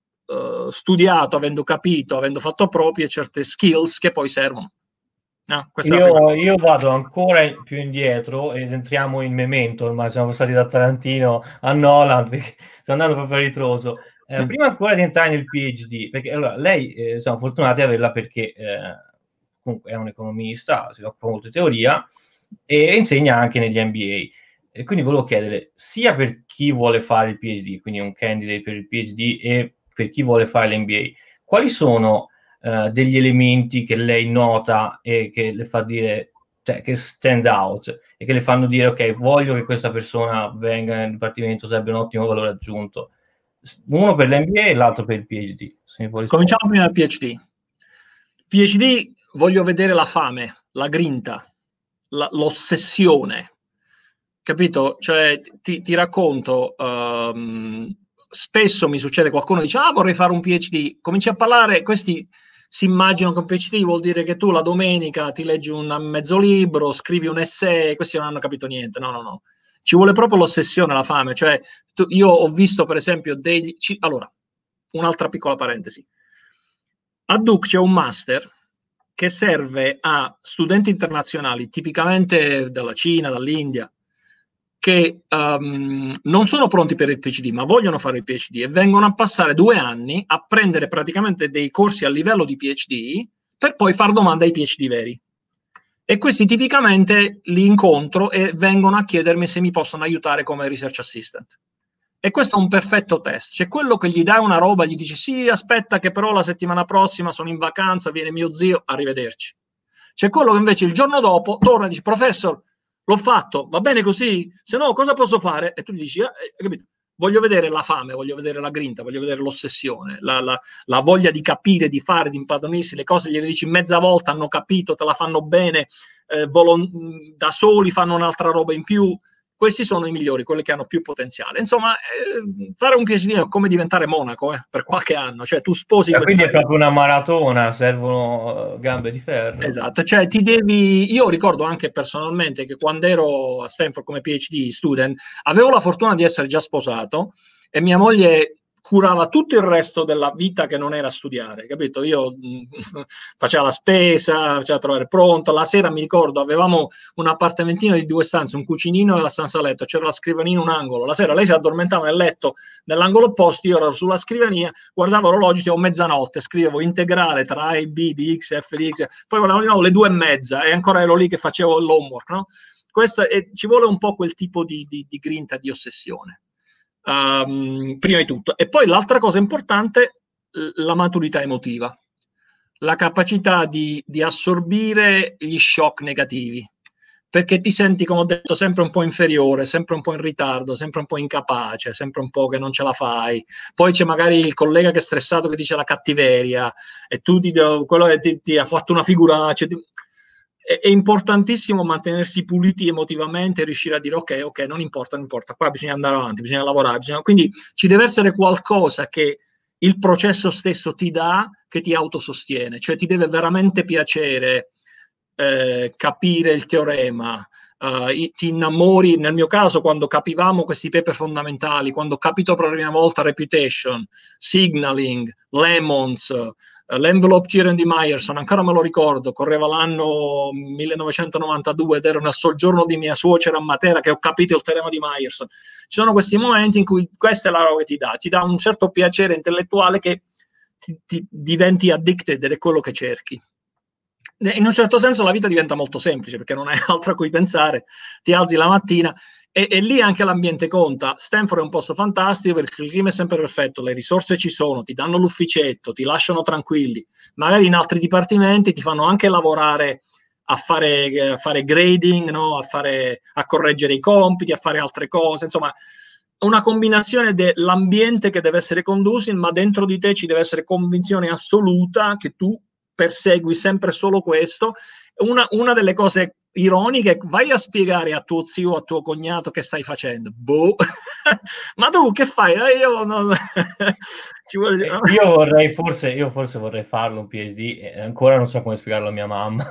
[SPEAKER 2] uh, studiato, avendo capito, avendo fatto proprie certe skills che poi servono. No,
[SPEAKER 3] io, io vado ancora più indietro ed entriamo in Memento, ormai siamo passati da Tarantino a Nolan, perché sto andando proprio a ritroso. Eh, mm. Prima ancora di entrare nel PhD, perché allora lei eh, siamo fortunati ad averla perché eh, comunque è un economista, si occupa molto di teoria e insegna anche negli M B A. E quindi volevo chiedere, sia per chi vuole fare il PhD, quindi un candidate per il PhD, e per chi vuole fare l'M B A, quali sono uh, degli elementi che lei nota e che le fa dire, cioè che stand out, e che le fanno dire, ok, voglio che questa persona venga nel dipartimento, sarebbe un ottimo valore aggiunto? Uno per l'M B A e l'altro per il PhD.
[SPEAKER 2] Cominciamo prima dal PhD. PhD voglio vedere la fame, la grinta, la, l'ossessione. Capito? Cioè, ti, ti racconto, um, spesso mi succede, qualcuno dice, ah, vorrei fare un PhD, cominci a parlare, questi si immaginano che un PhD vuol dire che tu la domenica ti leggi un mezzo libro, scrivi un essay, questi non hanno capito niente, no, no, no. Ci vuole proprio l'ossessione, la fame, cioè, tu, io ho visto per esempio degli... Ci, allora, un'altra piccola parentesi. A Duke c'è un master che serve a studenti internazionali, tipicamente dalla Cina, dall'India, che um, non sono pronti per il PhD, ma vogliono fare il PhD e vengono a passare due anni a prendere praticamente dei corsi a livello di PhD per poi fare domande ai PhD veri. E questi tipicamente li incontro e vengono a chiedermi se mi possono aiutare come research assistant. E questo è un perfetto test. C'è quello che gli dai una roba e gli dici sì, aspetta che però la settimana prossima sono in vacanza, viene mio zio, arrivederci. C'è quello che invece il giorno dopo torna e dice professor, l'ho fatto, va bene così? Se no, cosa posso fare? E tu gli dici, eh, capito? Voglio vedere la fame, voglio vedere la grinta, voglio vedere l'ossessione, la, la, la voglia di capire, di fare, di impadronirsi, le cose gliele dici mezza volta, hanno capito, te la fanno bene, eh, volon- da soli fanno un'altra roba in più. Questi sono i migliori, quelli che hanno più potenziale. Insomma, eh, fare un PhD è come diventare monaco eh, per qualche anno, cioè tu sposi...
[SPEAKER 3] Eh, quindi è proprio una maratona, servono gambe di ferro.
[SPEAKER 2] Esatto, cioè ti devi... Io ricordo anche personalmente che quando ero a Stanford come PhD student, avevo la fortuna di essere già sposato e mia moglie curava tutto il resto della vita che non era studiare, capito? Io mh, facevo la spesa, faceva trovare pronto, la sera mi ricordo avevamo un appartamentino di due stanze, un cucinino e la stanza letto, c'era la scrivania in un angolo, la sera lei si addormentava nel letto nell'angolo opposto, io ero sulla scrivania, guardavo l'orologio, siamo mezzanotte, scrivevo integrale tra A e B di X, F di X, poi guardavo no, le due e mezza e ancora ero lì che facevo l'homework, no? Questo è, ci vuole un po' quel tipo di, di, di grinta, di ossessione. Um, prima di tutto, e poi l'altra cosa importante, la maturità emotiva, la capacità di, di assorbire gli shock negativi, perché ti senti, come ho detto, sempre un po' inferiore, sempre un po' in ritardo, sempre un po' incapace, sempre un po' che non ce la fai. Poi c'è magari il collega che è stressato che dice la cattiveria e tu ti, quello che ti, ti ha fatto una figuraccia. Ti, è importantissimo mantenersi puliti emotivamente e riuscire a dire ok, ok, non importa, non importa, qua bisogna andare avanti, bisogna lavorare, bisogna... quindi ci deve essere qualcosa che il processo stesso ti dà, che ti autosostiene, cioè ti deve veramente piacere eh, capire il teorema, uh, ti innamori, nel mio caso quando capivamo questi paper fondamentali, quando capito per la prima volta reputation, signaling, lemons, l'envelope theorem di Myerson, ancora me lo ricordo, correva l'anno millenovecentonovantadue ed era nel soggiorno di mia suocera a Matera che ho capito il teorema di Myerson. Ci sono questi momenti in cui questa è la roba che ti dà, ti dà un certo piacere intellettuale che ti, ti diventi addicted ed è quello che cerchi. In un certo senso la vita diventa molto semplice perché non hai altro a cui pensare, ti alzi la mattina e, e lì anche l'ambiente conta. Stanford è un posto fantastico perché il clima è sempre perfetto, le risorse ci sono, ti danno l'ufficetto, ti lasciano tranquilli. Magari in altri dipartimenti ti fanno anche lavorare a fare, a fare grading, no? a, fare, a correggere i compiti, a fare altre cose, insomma una combinazione dell'ambiente che deve essere conducive, ma dentro di te ci deve essere convinzione assoluta che tu persegui sempre solo questo. Una, una delle cose ironiche, vai a spiegare a tuo zio o a tuo cognato che stai facendo, boh, ma tu che fai? Eh, io, non... ci vuole...
[SPEAKER 3] io vorrei forse io forse vorrei farlo un PhD e ancora non so come spiegarlo a mia mamma.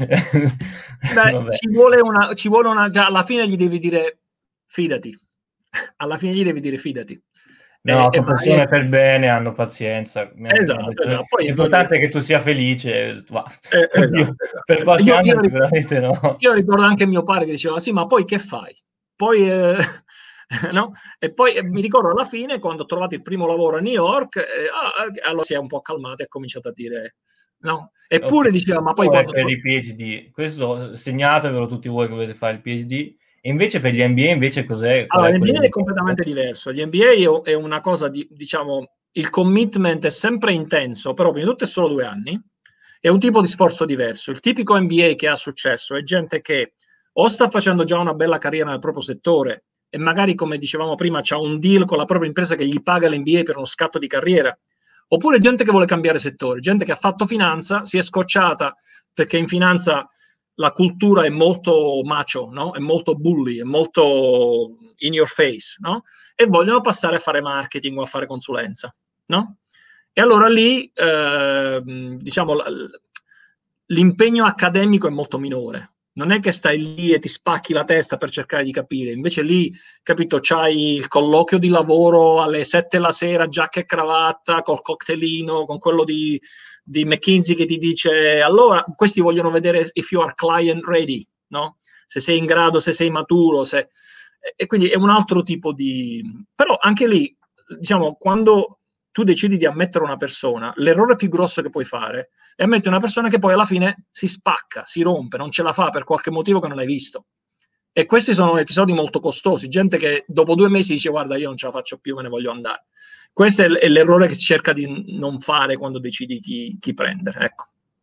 [SPEAKER 2] Beh, ci vuole una, ci vuole una già alla fine gli devi dire fidati, alla fine gli devi dire fidati.
[SPEAKER 3] No,
[SPEAKER 2] e,
[SPEAKER 3] con persone per bene hanno pazienza.
[SPEAKER 2] Esatto, esatto. Poi,
[SPEAKER 3] l'importante è che tu sia felice. Ma...
[SPEAKER 2] Eh, esatto,
[SPEAKER 3] io,
[SPEAKER 2] esatto.
[SPEAKER 3] per qualche
[SPEAKER 2] io,
[SPEAKER 3] anno
[SPEAKER 2] io,
[SPEAKER 3] sicuramente no.
[SPEAKER 2] Io ricordo anche mio padre che diceva sì, ma poi che fai? Poi, eh, no? E poi eh, mi ricordo alla fine, quando ho trovato il primo lavoro a New York, eh, ah, allora si è un po' calmato e ha cominciato a dire no. Eppure
[SPEAKER 3] Okay.
[SPEAKER 2] diceva, ma poi
[SPEAKER 3] oh,
[SPEAKER 2] quando...
[SPEAKER 3] per i PhD, questo segnatevelo tutti voi che volete fare il PhD. E invece per gli M B A invece cos'è?
[SPEAKER 2] Allora,
[SPEAKER 3] l'M
[SPEAKER 2] l'M B A è completamente diverso. Gli M B A è una cosa di, diciamo, il commitment è sempre intenso, però prima di tutto è solo due anni, è un tipo di sforzo diverso. Il tipico M B A che ha successo è gente che o sta facendo già una bella carriera nel proprio settore e magari, come dicevamo prima, c'ha un deal con la propria impresa che gli paga l'M B A per uno scatto di carriera, oppure gente che vuole cambiare settore, gente che ha fatto finanza, si è scocciata perché in finanza la cultura è molto macho, no? È molto bully, è molto in your face, no? E vogliono passare a fare marketing o a fare consulenza, no? E allora lì, eh, diciamo, l'impegno accademico è molto minore. Non è che stai lì e ti spacchi la testa per cercare di capire. Invece lì, capito, c'hai il colloquio di lavoro alle sette la sera, giacca e cravatta, col cocktailino, con quello di... di McKinsey che ti dice allora questi vogliono vedere if you are client ready, no? Se sei in grado, se sei maturo, se... e quindi è un altro tipo di... Però anche lì, diciamo, quando tu decidi di ammettere una persona, l'errore più grosso che puoi fare è ammettere una persona che poi alla fine si spacca, si rompe, non ce la fa per qualche motivo che non hai visto. E questi sono episodi molto costosi, gente che dopo due mesi dice guarda io non ce la faccio più, me ne voglio andare. Questo è l'errore che si cerca di non fare quando decidi chi, chi prendere. Ecco.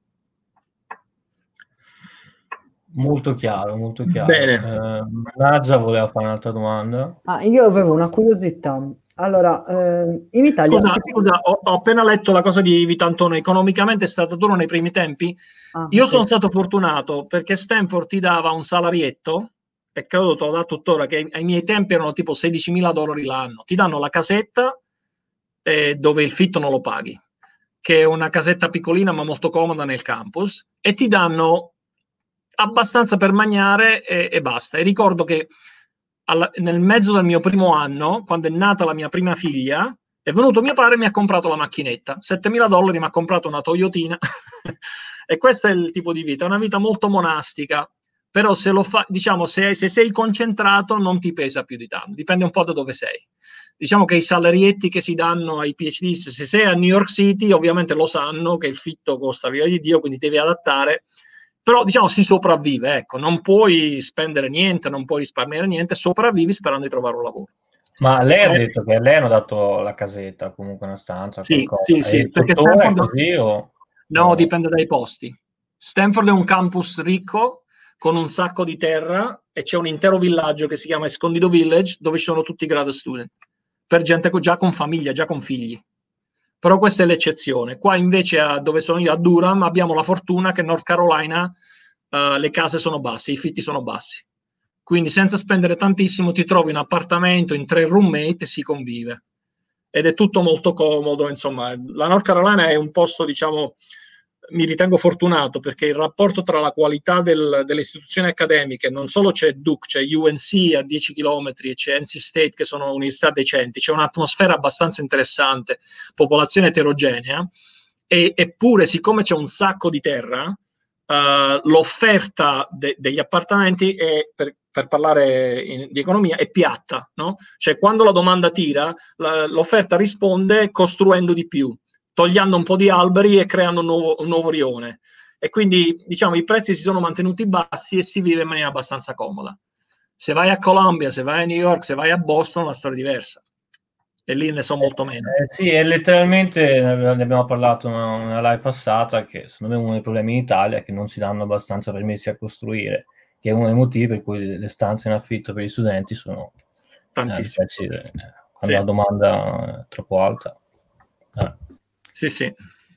[SPEAKER 3] Molto chiaro, molto chiaro.
[SPEAKER 2] Bene.
[SPEAKER 3] Eh, Nazza voleva fare un'altra domanda.
[SPEAKER 1] Ah, io avevo una curiosità. Allora, eh, in Italia...
[SPEAKER 2] Scusa, scusa ho, ho appena letto la cosa di Vitantone. Economicamente è stato duro nei primi tempi.
[SPEAKER 1] Ah,
[SPEAKER 2] io
[SPEAKER 1] okay.
[SPEAKER 2] sono stato fortunato perché Stanford ti dava un salarietto, e credo te lo dà tuttora, che ai miei tempi erano tipo sedicimila dollari l'anno. Ti danno la casetta eh, dove il fitto non lo paghi, che è una casetta piccolina ma molto comoda nel campus, e ti danno abbastanza per mangiare e, e basta. E ricordo che alla, nel mezzo del mio primo anno, quando è nata la mia prima figlia, È venuto mio padre e mi ha comprato la macchinetta, settemila dollari, mi ha comprato una Toyotina e questo è il tipo di vita, è una vita molto monastica, però se lo fa, diciamo, se, se sei concentrato non ti pesa più di tanto, dipende un po' da dove sei. Diciamo che i salarietti che si danno ai PhD, se sei a New York City ovviamente lo sanno che il fitto costa via di Dio, quindi devi adattare, però diciamo si sopravvive, ecco, non puoi spendere niente, non puoi risparmiare niente, sopravvivi sperando di trovare un lavoro.
[SPEAKER 3] Ma lei ha
[SPEAKER 2] Eh,
[SPEAKER 3] detto che a lei hanno dato la casetta, comunque una stanza,
[SPEAKER 2] sì,
[SPEAKER 3] qualcosa.
[SPEAKER 2] sì,
[SPEAKER 3] E
[SPEAKER 2] sì,
[SPEAKER 3] il
[SPEAKER 2] perché
[SPEAKER 3] tuttora è
[SPEAKER 2] Stanford,
[SPEAKER 3] così o...
[SPEAKER 2] no,
[SPEAKER 3] o-
[SPEAKER 2] dipende dai posti. Stanford è un campus ricco con un sacco di terra e c'è un intero villaggio che si chiama Escondido Village dove ci sono tutti i grad student, per gente co- già con famiglia, già con figli. Però questa è l'eccezione. Qua invece, a, dove sono io, a Durham, abbiamo la fortuna che in North Carolina uh, le case sono basse, i fitti sono bassi. Quindi senza spendere tantissimo ti trovi un appartamento in tre roommate e si convive. Ed è tutto molto comodo, insomma. La North Carolina è un posto, diciamo, mi ritengo fortunato perché il rapporto tra la qualità del, delle istituzioni accademiche, non solo c'è Duke, c'è U N C a dieci chilometri e c'è N C State che sono università decenti, c'è un'atmosfera abbastanza interessante, popolazione eterogenea, e, eppure siccome c'è un sacco di terra, uh, l'offerta de, degli appartamenti è, per, per parlare in, di economia, è piatta, no? Cioè quando la domanda tira, la, l'offerta risponde costruendo di più, togliendo un po' di alberi e creando un nuovo, un nuovo rione. E quindi, diciamo, i prezzi si sono mantenuti bassi e si vive in maniera abbastanza comoda. Se vai a Columbia, se vai a New York, se vai a Boston, la storia è diversa. E lì ne so molto meno.
[SPEAKER 3] Eh, sì, e letteralmente ne abbiamo parlato una, una live passata che secondo me uno dei problemi in Italia è che non si danno abbastanza permessi a costruire, che è uno dei motivi per cui le stanze in affitto per gli studenti sono
[SPEAKER 2] tantissimo.
[SPEAKER 3] Eh, eh, quando
[SPEAKER 2] Sì.
[SPEAKER 3] la domanda è troppo alta. Eh.
[SPEAKER 2] Sì, sì.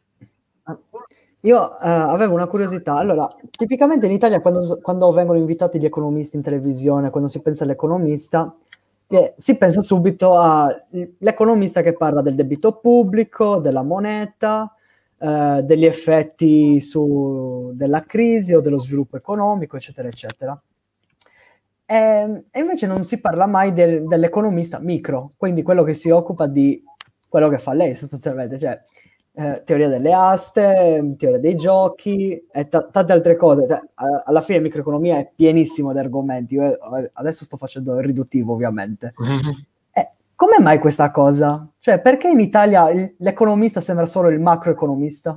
[SPEAKER 1] Io uh, avevo una curiosità. Allora, tipicamente in Italia quando, quando vengono invitati gli economisti in televisione, quando si pensa all'economista, eh, si pensa subito all'economista che parla del debito pubblico, della moneta, eh, degli effetti su, della crisi o dello sviluppo economico, eccetera, eccetera. E, e invece non si parla mai del, dell'economista micro, quindi quello che si occupa di quello che fa lei sostanzialmente, cioè Eh, teoria delle aste, teoria dei giochi e t- tante altre cose. T- alla fine microeconomia è pienissimo di argomenti. Io adesso sto facendo il riduttivo, ovviamente. Mm-hmm. Eh, come mai questa cosa? Cioè, perché in Italia l'economista sembra solo il macroeconomista?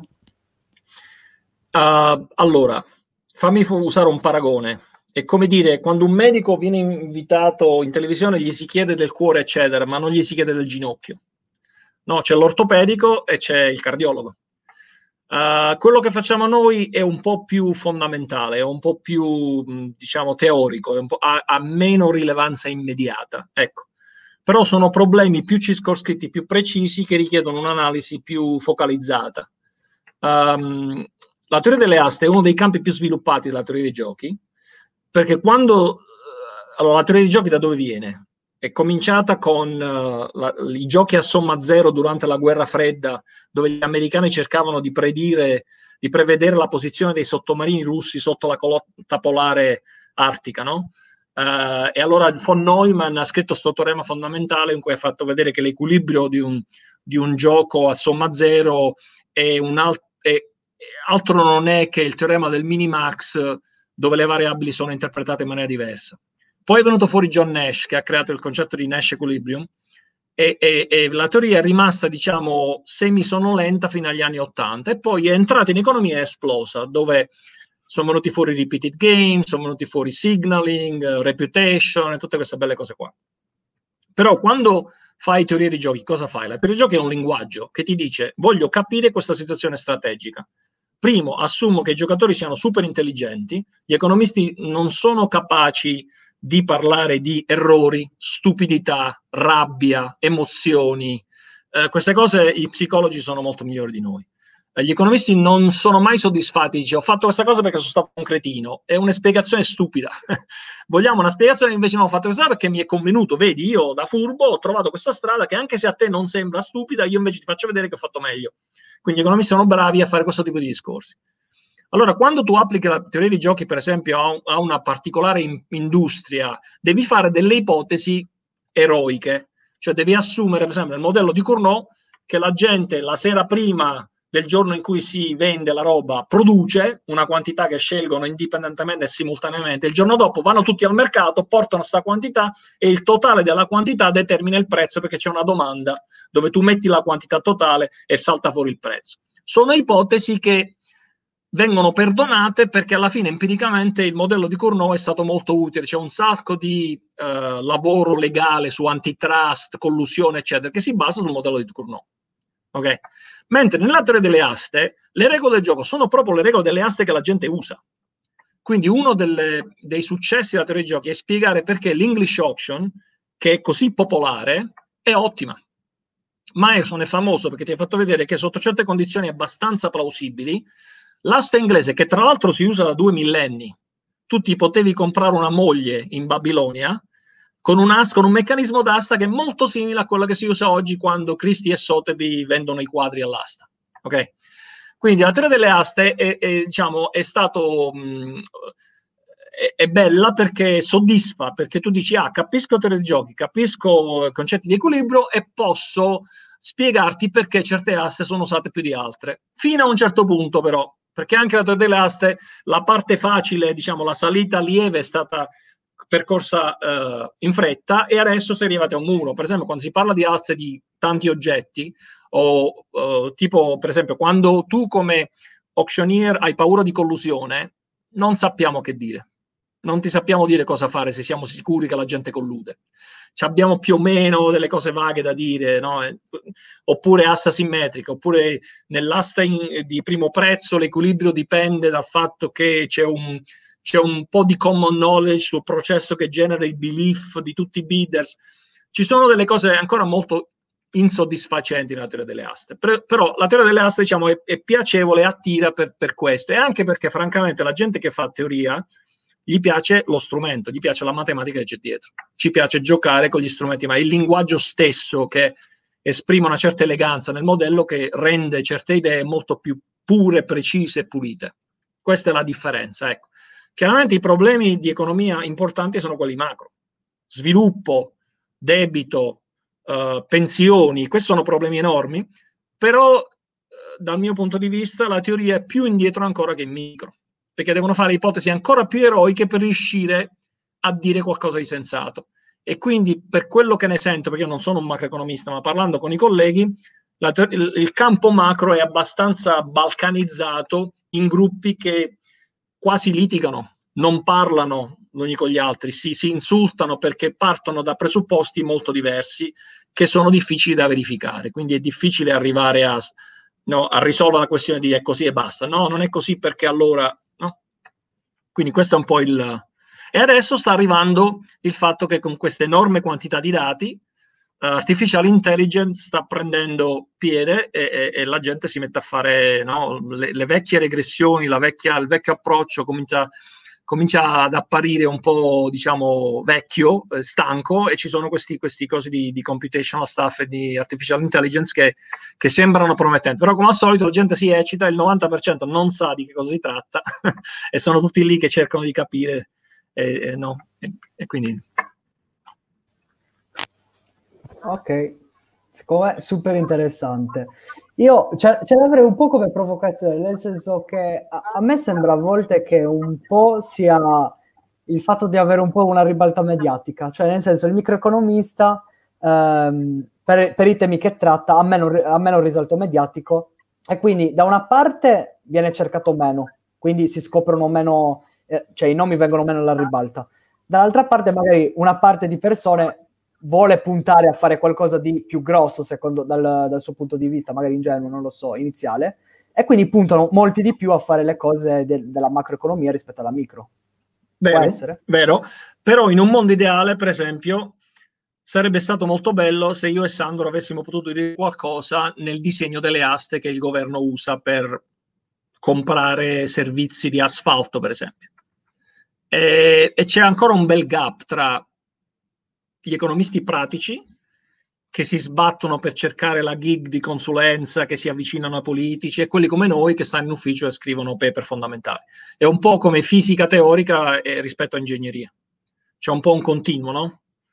[SPEAKER 2] Uh, allora, fammi usare un paragone. È come dire, quando un medico viene invitato in televisione gli si chiede del cuore, eccetera, ma non gli si chiede del ginocchio. No, c'è l'ortopedico e c'è il cardiologo. Uh, quello che facciamo noi è un po' più fondamentale, è un po' più, diciamo, teorico, è un po', ha, ha meno rilevanza immediata. Ecco. Però sono problemi più circoscritti, più precisi, che richiedono un'analisi più focalizzata. Um, la teoria delle aste è uno dei campi più sviluppati della teoria dei giochi, perché quando... Allora, la teoria dei giochi da dove viene? È cominciata con uh, la, i giochi a somma zero durante la guerra fredda, dove gli americani cercavano di predire, di prevedere la posizione dei sottomarini russi sotto la calotta polare artica, no? Uh, e allora von Neumann ha scritto questo teorema fondamentale in cui ha fatto vedere che l'equilibrio di un, di un gioco a somma zero è un alt- è, altro non è che il teorema del minimax, dove le variabili sono interpretate in maniera diversa. Poi è venuto fuori John Nash, che ha creato il concetto di Nash equilibrium, e, e, e la teoria è rimasta, diciamo, semisonolenta fino agli anni ottanta, e poi è entrata in economia e è esplosa, dove sono venuti fuori repeated games, sono venuti fuori signaling, uh, reputation e tutte queste belle cose qua. Però quando fai teoria di giochi, cosa fai? La teoria di giochi è un linguaggio che ti dice: voglio capire questa situazione strategica. Primo, assumo che i giocatori siano super intelligenti, gli economisti non sono capaci di parlare di errori, stupidità, rabbia, emozioni. Eh, queste cose i psicologi sono molto migliori di noi. Eh, gli economisti non sono mai soddisfatti, dice: ho fatto questa cosa perché sono stato un cretino. È una spiegazione stupida. Vogliamo una spiegazione, invece non ho fatto questa perché mi è convenuto. Vedi, io da furbo ho trovato questa strada che, anche se a te non sembra stupida, io invece ti faccio vedere che ho fatto meglio. Quindi gli economisti sono bravi a fare questo tipo di discorsi. Allora, quando tu applichi la teoria dei giochi, per esempio, a, a una particolare in, industria, devi fare delle ipotesi eroiche. Cioè devi assumere, per esempio, nel modello di Cournot, che la gente la sera prima del giorno in cui si vende la roba produce una quantità che scelgono indipendentemente e simultaneamente, il giorno dopo vanno tutti al mercato, portano questa quantità e il totale della quantità determina il prezzo, perché c'è una domanda dove tu metti la quantità totale e salta fuori il prezzo. Sono ipotesi che vengono perdonate perché alla fine empiricamente il modello di Cournot è stato molto utile, c'è un sacco di eh, lavoro legale su antitrust, collusione eccetera, che si basa sul modello di Cournot. Okay? Mentre nella teoria delle aste le regole del gioco sono proprio le regole delle aste che la gente usa. Quindi uno delle, dei successi della teoria dei giochi è spiegare perché l'English auction, che è così popolare, è ottima. Myerson è famoso perché ti ha fatto vedere che sotto certe condizioni abbastanza plausibili l'asta inglese, che tra l'altro si usa da due millenni, tu ti potevi comprare una moglie in Babilonia con un, as, con un meccanismo d'asta che è molto simile a quello che si usa oggi quando Christie e Sotheby vendono i quadri all'asta. Okay? Quindi la teoria delle aste è, è, diciamo, è stato mh, è, è bella perché soddisfa, perché tu dici ah, capisco teoria dei giochi, capisco concetti di equilibrio e posso spiegarti perché certe aste sono usate più di altre. Fino a un certo punto però, perché anche la teoria delle aste, la parte facile, diciamo la salita lieve è stata percorsa eh, in fretta e adesso si è arrivati a un muro. Per esempio quando si parla di aste di tanti oggetti o uh, tipo per esempio quando tu come auctioneer hai paura di collusione, non sappiamo che dire, non ti sappiamo dire cosa fare se siamo sicuri che la gente collude. Ci abbiamo più o meno delle cose vaghe da dire, no? Oppure asta simmetrica, oppure nell'asta di primo prezzo l'equilibrio dipende dal fatto che c'è un c'è un po' di common knowledge sul processo che genera il belief di tutti i bidders. Ci sono delle cose ancora molto insoddisfacenti nella teoria delle aste, per, però la teoria delle aste diciamo è, è piacevole e attira per, per questo, e anche perché francamente la gente che fa teoria gli piace lo strumento, gli piace la matematica che c'è dietro, ci piace giocare con gli strumenti, ma è il linguaggio stesso che esprime una certa eleganza nel modello che rende certe idee molto più pure, precise e pulite. Questa è la differenza, ecco. Chiaramente i problemi di economia importanti sono quelli macro, sviluppo, debito, eh, pensioni, questi sono problemi enormi, però eh, dal mio punto di vista la teoria è più indietro ancora che in micro, perché devono fare ipotesi ancora più eroiche per riuscire a dire qualcosa di sensato. E quindi per quello che ne sento, perché io non sono un macroeconomista, ma parlando con i colleghi, la, il, il campo macro è abbastanza balcanizzato in gruppi che quasi litigano, non parlano gli uni con gli altri, si, si insultano perché partono da presupposti molto diversi che sono difficili da verificare, quindi è difficile arrivare a, no, a risolvere la questione di è così e basta. No, non è così perché allora... No? Quindi questo è un po' il... E adesso sta arrivando il fatto che con questa enorme quantità di dati Artificial Intelligence sta prendendo piede e, e, e la gente si mette a fare, no, le, le vecchie regressioni, la vecchia, il vecchio approccio comincia, comincia ad apparire un po', diciamo, vecchio, eh, stanco, e ci sono questi, questi cosi di, di computational stuff e di artificial intelligence che, che sembrano promettenti. Però come al solito la gente si eccita, il novanta per cento non sa di che cosa si tratta e sono tutti lì che cercano di capire, e, e, no, e, e quindi...
[SPEAKER 1] Ok, secondo me è super interessante. Io ce, ce l'avrei un po' come provocazione, nel senso che a, a me sembra a volte che un po' sia il fatto di avere un po' una ribalta mediatica, cioè nel senso il microeconomista ehm, per, per i temi che tratta ha meno, ha meno risalto mediatico e quindi da una parte viene cercato meno, quindi si scoprono meno, eh, cioè i nomi vengono meno alla ribalta. Dall'altra parte magari una parte di persone vuole puntare a fare qualcosa di più grosso secondo dal, dal suo punto di vista, magari ingenuo, non lo so, iniziale, e quindi puntano molti di più a fare le cose de, della macroeconomia rispetto alla micro.
[SPEAKER 2] Vero,
[SPEAKER 1] può essere?
[SPEAKER 2] Vero, però in un mondo ideale, per esempio, sarebbe stato molto bello se io e Sandro avessimo potuto dire qualcosa nel disegno delle aste che il governo usa per comprare servizi di asfalto, per esempio. E, e c'è ancora un bel gap tra gli economisti pratici che si sbattono per cercare la gig di consulenza, che si avvicinano ai politici, e quelli come noi che stanno in ufficio e scrivono paper fondamentali. È un po' come fisica teorica eh, rispetto a ingegneria. C'è un po' un continuo, no?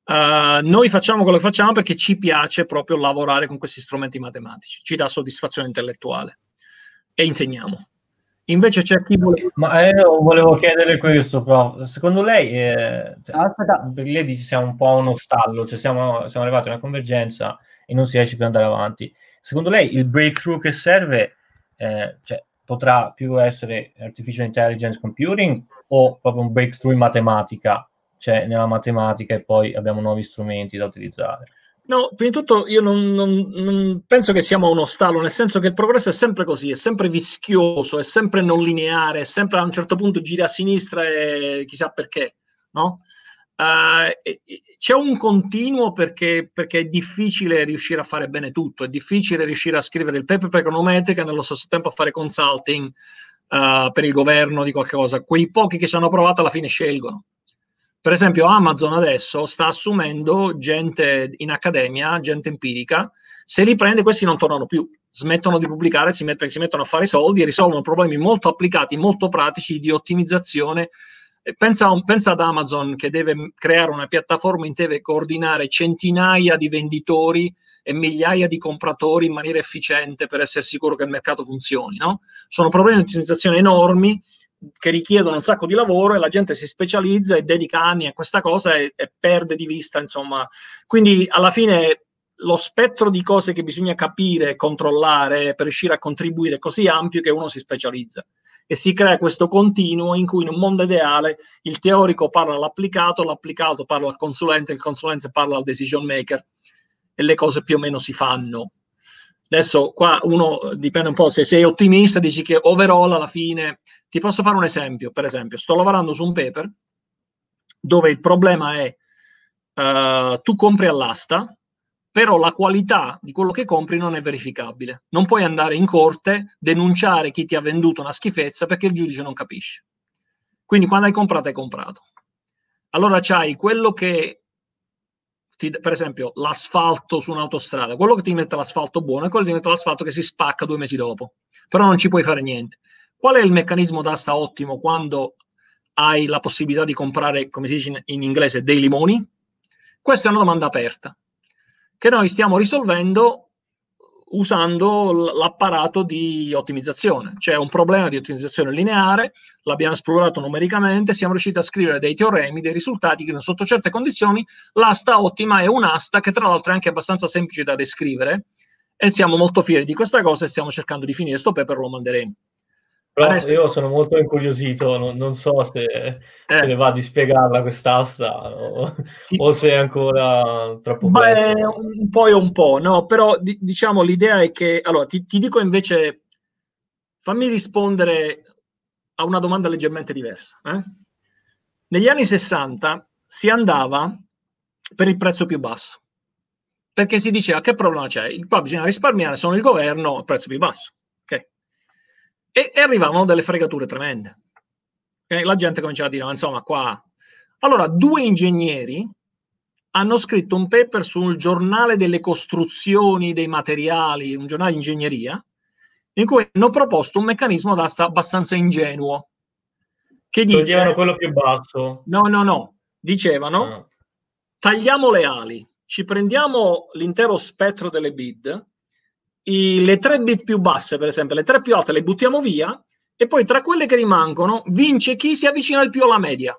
[SPEAKER 2] Uh, noi facciamo quello che facciamo perché ci piace proprio lavorare con questi strumenti matematici, ci dà soddisfazione intellettuale e insegniamo. Invece c'è chi vuole...
[SPEAKER 3] Ma eh, volevo chiedere questo, però secondo lei, eh, cioè,
[SPEAKER 1] Aspetta.
[SPEAKER 3] per lei dice siamo un po' a uno stallo, cioè siamo, siamo arrivati a una convergenza e non si riesce più ad andare avanti. Secondo lei il breakthrough che serve eh, cioè, potrà più essere artificial intelligence computing o proprio un breakthrough in matematica, cioè nella matematica e poi abbiamo nuovi strumenti da utilizzare?
[SPEAKER 2] No, prima di tutto io non, non, non penso che siamo a uno stallo, nel senso che il progresso è sempre così, è sempre vischioso, è sempre non lineare, è sempre a un certo punto gira a sinistra e chissà perché, no? Uh, c'è un continuo perché, perché è difficile riuscire a fare bene tutto, è difficile riuscire a scrivere il paper per econometrica e nello stesso tempo a fare consulting uh, per il governo di qualche cosa. Quei pochi che ci hanno provato alla fine scelgono. Per esempio Amazon adesso sta assumendo gente in accademia, gente empirica, se li prende questi non tornano più, smettono di pubblicare, si, met- si mettono a fare soldi e risolvono problemi molto applicati, molto pratici di ottimizzazione. Pensa, pensa ad Amazon che deve creare una piattaforma in cui deve coordinare centinaia di venditori e migliaia di compratori in maniera efficiente per essere sicuro che il mercato funzioni, no? Sono problemi di ottimizzazione enormi che richiedono un sacco di lavoro e la gente si specializza e dedica anni a questa cosa e, e perde di vista, insomma. Quindi alla fine lo spettro di cose che bisogna capire e controllare per riuscire a contribuire è così ampio che uno si specializza e si crea questo continuo in cui in un mondo ideale il teorico parla all'applicato, l'applicato parla al consulente, il consulente parla al decision maker e le cose più o meno si fanno. Adesso qua uno dipende un po', se sei ottimista dici che overall alla fine. Ti posso fare un esempio, per esempio, sto lavorando su un paper dove il problema è uh, tu compri all'asta, però la qualità di quello che compri non è verificabile. Non puoi andare in corte, denunciare chi ti ha venduto una schifezza perché il giudice non capisce. Quindi quando hai comprato, hai comprato. Allora c'hai quello che, ti, per esempio, l'asfalto su un'autostrada, quello che ti mette l'asfalto buono e quello che ti mette l'asfalto che si spacca due mesi dopo. Però non ci puoi fare niente. Qual è il meccanismo d'asta ottimo quando hai la possibilità di comprare, come si dice in inglese, dei limoni? Questa è una domanda aperta che noi stiamo risolvendo usando l'apparato di ottimizzazione. C'è un problema di ottimizzazione lineare, l'abbiamo esplorato numericamente, siamo riusciti a scrivere dei teoremi, dei risultati che sotto certe condizioni l'asta ottima è un'asta che tra l'altro è anche abbastanza semplice da descrivere e siamo molto fieri di questa cosa e stiamo cercando di finire questo paper, lo manderemo.
[SPEAKER 3] Però adesso, io sono molto incuriosito, non, non so se, eh. se ne va di spiegarla quest'asta o,
[SPEAKER 2] Ti,
[SPEAKER 3] o se è ancora troppo
[SPEAKER 2] beh,
[SPEAKER 3] presto.
[SPEAKER 2] un po' e un po', no? Però di, diciamo l'idea è che, allora ti, ti dico invece, fammi rispondere a una domanda leggermente diversa. Eh? Negli anni sessanta si andava per il prezzo più basso, perché si diceva che problema c'è? Qua bisogna risparmiare, sono il governo, il prezzo più basso. Okay. E, e arrivavano delle fregature tremende. E la gente cominciava a dire, ma insomma, qua... Allora, due ingegneri hanno scritto un paper sul giornale delle costruzioni dei materiali, un giornale di ingegneria, in cui hanno proposto un meccanismo d'asta abbastanza ingenuo. Che dice...
[SPEAKER 3] Toglievano quello più basso?
[SPEAKER 2] No, no, no. Dicevano, ah. tagliamo le ali, ci prendiamo l'intero spettro delle bid, I, le tre bit più basse, per esempio, le tre più alte le buttiamo via e poi tra quelle che rimangono vince chi si avvicina il più alla media.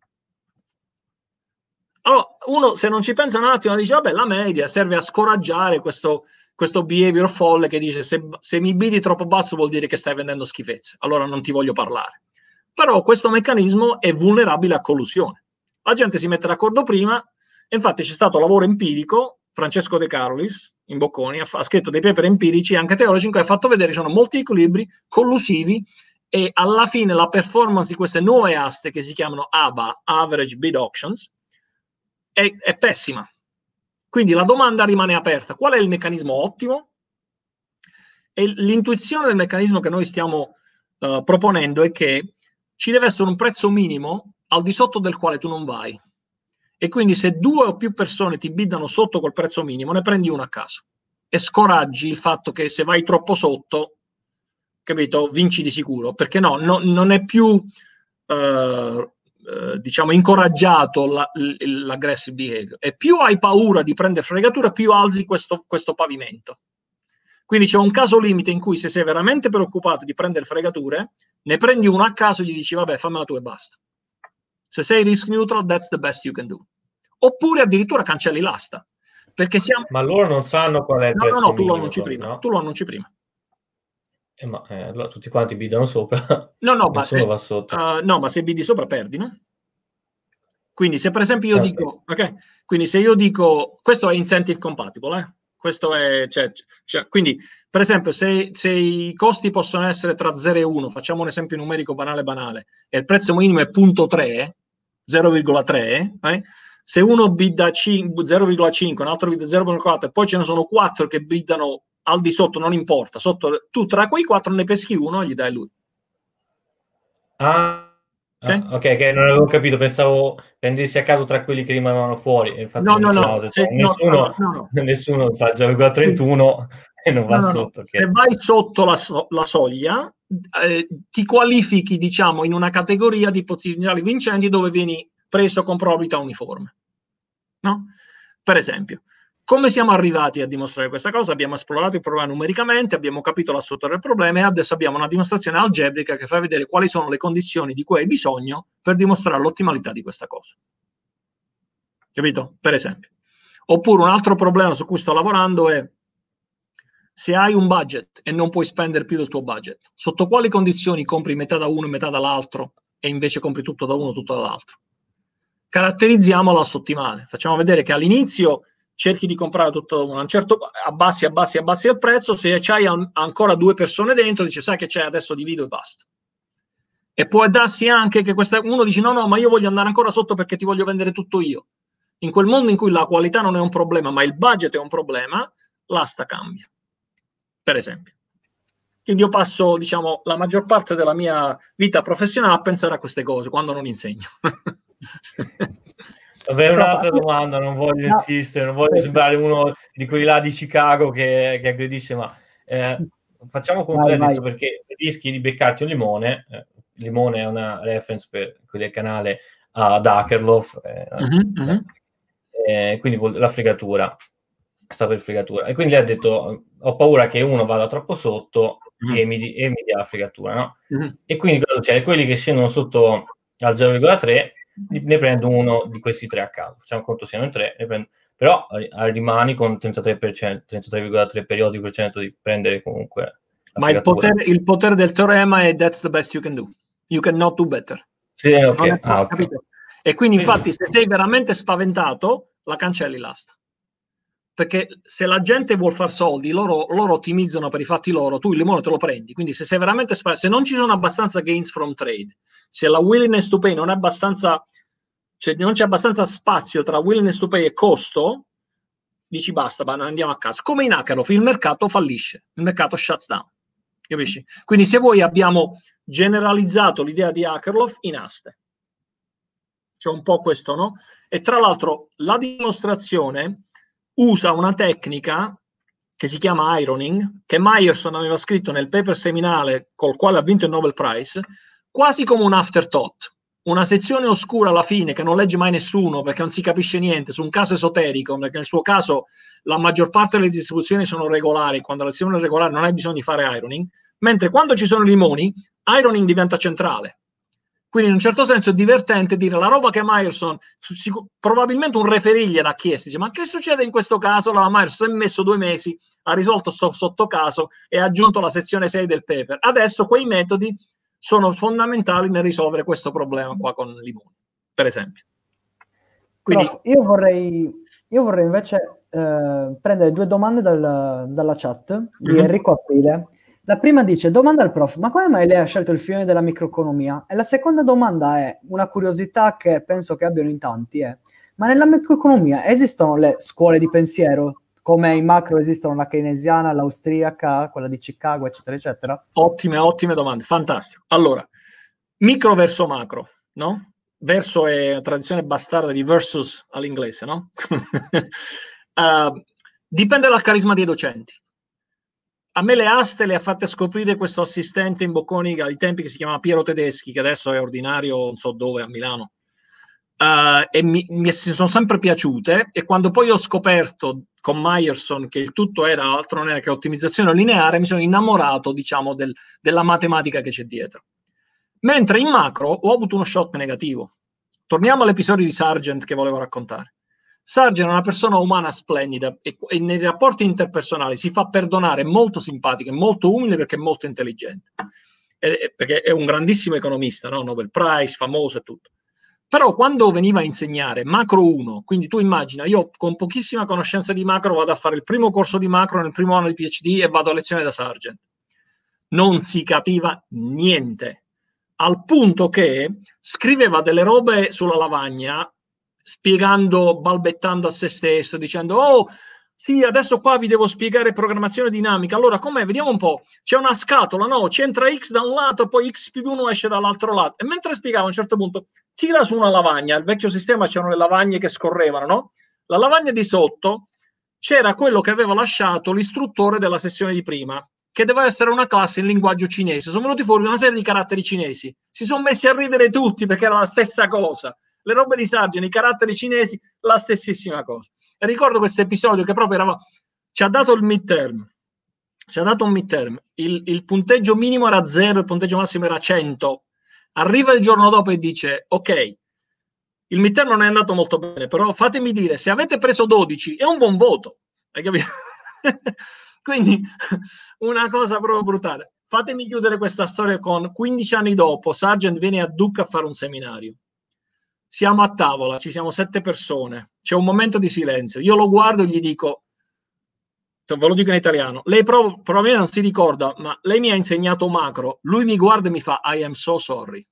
[SPEAKER 2] Allora, uno se non ci pensa un attimo dice, vabbè, la media serve a scoraggiare questo, questo behavior folle che dice se, se mi bidi troppo basso vuol dire che stai vendendo schifezze, allora non ti voglio parlare. Però questo meccanismo è vulnerabile a collusione. La gente si mette d'accordo prima e infatti c'è stato lavoro empirico. Francesco De Carolis, in Bocconi, ha, ha scritto dei paper empirici, anche teorici, in cui ha fatto vedere che ci sono molti equilibri collusivi e alla fine la performance di queste nuove aste, che si chiamano A B A, Average Bid Auctions, è, è pessima. Quindi la domanda rimane aperta. Qual è il meccanismo ottimo? E l'intuizione del meccanismo che noi stiamo uh, proponendo è che ci deve essere un prezzo minimo al di sotto del quale tu non vai. E quindi se due o più persone ti biddano sotto quel prezzo minimo, ne prendi uno a caso e scoraggi il fatto che se vai troppo sotto, capito, vinci di sicuro, perché no, no non è più uh, eh, diciamo, incoraggiato la, l'aggressive behavior. E più hai paura di prendere fregatura, più alzi questo, questo pavimento. Quindi c'è un caso limite in cui se sei veramente preoccupato di prendere fregature, ne prendi uno a caso e gli dici vabbè fammela tu e basta. Se sei risk neutral, that's the best you can do. Oppure addirittura cancelli l'asta. Perché siamo...
[SPEAKER 3] Ma loro non sanno qual è il
[SPEAKER 2] no,
[SPEAKER 3] prezzo
[SPEAKER 2] no, no, tu
[SPEAKER 3] minimo,
[SPEAKER 2] lo annunci
[SPEAKER 3] poi,
[SPEAKER 2] prima.
[SPEAKER 3] no?
[SPEAKER 2] Tu lo annunci prima.
[SPEAKER 3] Eh, ma eh, allora tutti quanti bidano sopra.
[SPEAKER 2] No, no, ma se,
[SPEAKER 3] va sotto.
[SPEAKER 2] Uh, no, ma se bidi sopra perdi, no? Quindi se per esempio io
[SPEAKER 3] okay.
[SPEAKER 2] dico, ok, quindi se io dico, questo è incentive compatible, eh? Questo è, cioè, cioè, quindi per esempio se, se i costi possono essere tra zero e uno, facciamo un esempio numerico banale banale, e il prezzo minimo è zero virgola tre, zero virgola tre, eh? Se uno bida zero virgola cinque, un altro bida zero virgola quattro e poi ce ne sono quattro che bidano al di sotto, non importa, sotto, tu tra quei quattro ne peschi uno e gli dai lui.
[SPEAKER 3] Ah,
[SPEAKER 2] okay?
[SPEAKER 3] Ah, ok, che non avevo capito, pensavo prendessi a caso tra quelli che rimanevano fuori. Infatti
[SPEAKER 2] no, no, no,
[SPEAKER 3] detto,
[SPEAKER 2] se,
[SPEAKER 3] nessuno,
[SPEAKER 2] no, no, no.
[SPEAKER 3] nessuno fa zero virgola trentuno e non va
[SPEAKER 2] no, no,
[SPEAKER 3] sotto.
[SPEAKER 2] No.
[SPEAKER 3] Okay.
[SPEAKER 2] Se vai sotto la, so- la soglia, eh, ti qualifichi, diciamo, in una categoria di potenziali vincenti dove vieni preso con probabilità uniforme. No? Per esempio, come siamo arrivati a dimostrare questa cosa? Abbiamo esplorato il problema numericamente, abbiamo capito la struttura del problema e adesso abbiamo una dimostrazione algebrica che fa vedere quali sono le condizioni di cui hai bisogno per dimostrare l'ottimalità di questa cosa. Capito? Per esempio. Oppure un altro problema su cui sto lavorando è se hai un budget e non puoi spendere più del tuo budget, sotto quali condizioni compri metà da uno e metà dall'altro e invece compri tutto da uno e tutto dall'altro? Caratterizziamo l'asso ottimale. Facciamo vedere che all'inizio cerchi di comprare tutto da uno, a un certo abbassi, abbassi, abbassi il prezzo, se c'hai an- ancora due persone dentro, dici sai che c'è, adesso divido e basta. E può darsi anche che questa, uno dice no, no, ma io voglio andare ancora sotto perché ti voglio vendere tutto io. In quel mondo in cui la qualità non è un problema, ma il budget è un problema, l'asta cambia. Per esempio. Quindi io passo, diciamo, la maggior parte della mia vita professionale a pensare a queste cose quando non insegno.
[SPEAKER 3] Avrei un'altra domanda, non voglio
[SPEAKER 1] no.
[SPEAKER 3] insistere, non voglio sembrare uno di quelli là di Chicago che, che aggredisce, ma eh, facciamo come vai, detto, perché rischi di beccarti un limone. Eh, limone è una reference per quelli del canale ad Akerlof, eh,
[SPEAKER 2] uh-huh, uh-huh.
[SPEAKER 3] eh, quindi la fregatura. Sta per fregatura. E quindi lei ha detto ho paura che uno vada troppo sotto mm. e, mi, e mi dia la fregatura, no? Mm. E quindi cosa succede? Quelli che scendono sotto al zero virgola tre ne prendo uno di questi tre a caso. Facciamo conto siano in tre, ne prendo, però rimani con trentatré per cento, trentatré virgola tre periodico per cento di prendere comunque la
[SPEAKER 2] Ma il potere, il potere del teorema è that's the best you can do. You cannot do better.
[SPEAKER 3] Sì, okay. Ah,
[SPEAKER 2] okay. E quindi infatti se sei veramente spaventato la cancelli l'asta. Perché se la gente vuol far soldi, loro, loro ottimizzano per i fatti loro, tu il limone te lo prendi. Quindi se sei veramente spaventato, se non ci sono abbastanza gains from trade, se la willingness to pay non è abbastanza, cioè non c'è abbastanza spazio tra willingness to pay e costo, dici basta, andiamo a casa. Come in Akerlof, il mercato fallisce, il mercato shuts down. Capisci? Quindi se voi abbiamo generalizzato l'idea di Akerlof in aste. C'è un po' questo, no? E tra l'altro la dimostrazione usa una tecnica che si chiama ironing, che Meyerson aveva scritto nel paper seminale col quale ha vinto il Nobel Prize, quasi come un afterthought, una sezione oscura alla fine che non legge mai nessuno perché non si capisce niente, su un caso esoterico, perché nel suo caso la maggior parte delle distribuzioni sono regolari, quando la distribuzione è regolare non hai bisogno di fare ironing, mentre quando ci sono i limoni, ironing diventa centrale. Quindi in un certo senso è divertente dire la roba che Meyerson, probabilmente un referee gliel'ha chiesto, dice ma che succede in questo caso? La Meyerson si è messo due mesi, ha risolto sto sotto caso e ha aggiunto la sezione sei del paper. Adesso quei metodi sono fondamentali nel risolvere questo problema qua con limoni, per esempio.
[SPEAKER 1] Quindi, Prof, io vorrei, io vorrei invece eh, prendere due domande dal, dalla chat di mm-hmm. Enrico Aprile. La prima dice, domanda al prof, ma come mai lei ha scelto il filone della microeconomia? E la seconda domanda è una curiosità che penso che abbiano in tanti, è, ma nella microeconomia esistono le scuole di pensiero, come in macro esistono la keynesiana, l'austriaca, quella di Chicago, eccetera, eccetera?
[SPEAKER 2] Ottime, ottime domande, fantastico. Allora, micro verso macro, no? Verso è tradizione bastarda di versus all'inglese, no? uh, dipende dal carisma dei docenti. a me le aste le ha fatte scoprire questo assistente in Bocconica ai tempi che si chiamava Piero Tedeschi, che adesso è ordinario non so dove, a Milano. Uh, e mi, mi sono sempre piaciute, e quando poi ho scoperto con Meyerson che il tutto era altro non era che ottimizzazione lineare, mi sono innamorato, diciamo, del, della matematica che c'è dietro. Mentre in macro ho avuto uno shock negativo. Torniamo all'episodio di Sargent che volevo raccontare. Sargent è una persona umana splendida e, e nei rapporti interpersonali si fa perdonare, molto simpatico, è molto umile perché è molto intelligente, e, perché è un grandissimo economista, no? Nobel Prize, famoso e tutto. Però quando veniva a insegnare macro uno, quindi tu immagina, io con pochissima conoscenza di macro vado a fare il primo corso di macro nel primo anno di PhD e vado a lezione da Sargent. Non si capiva niente, al punto che scriveva delle robe sulla lavagna, spiegando, balbettando a se stesso, dicendo, oh, sì, adesso qua vi devo spiegare programmazione dinamica. Allora, com'è? Vediamo un po'. C'è una scatola, no? C'entra X da un lato e poi X più uno esce dall'altro lato. E mentre spiegava a un certo punto, tira su una lavagna. Al vecchio sistema c'erano le lavagne che scorrevano, no? La lavagna di sotto c'era quello che aveva lasciato l'istruttore della sessione di prima, che doveva essere una classe in linguaggio cinese. Sono venuti fuori una serie di caratteri cinesi. Si sono messi a ridere tutti perché era la stessa cosa. Le robe di Sargent, i caratteri cinesi, la stessissima cosa. E ricordo questo episodio che proprio era, ci ha dato il midterm, ci ha dato un midterm, il, il punteggio minimo era zero, il punteggio massimo era cento. Arriva il giorno dopo e dice, ok, il midterm non è andato molto bene, però fatemi dire, se avete preso dodici è un buon voto, hai capito? Quindi una cosa proprio brutale. Fatemi chiudere questa storia con quindici anni dopo, Sargent viene a Duke a fare un seminario. Siamo a tavola, ci siamo sette persone, c'è un momento di silenzio, io lo guardo e gli dico, ve lo dico in italiano, lei prov- probabilmente non si ricorda, ma lei mi ha insegnato macro, lui mi guarda e mi fa, I am so sorry.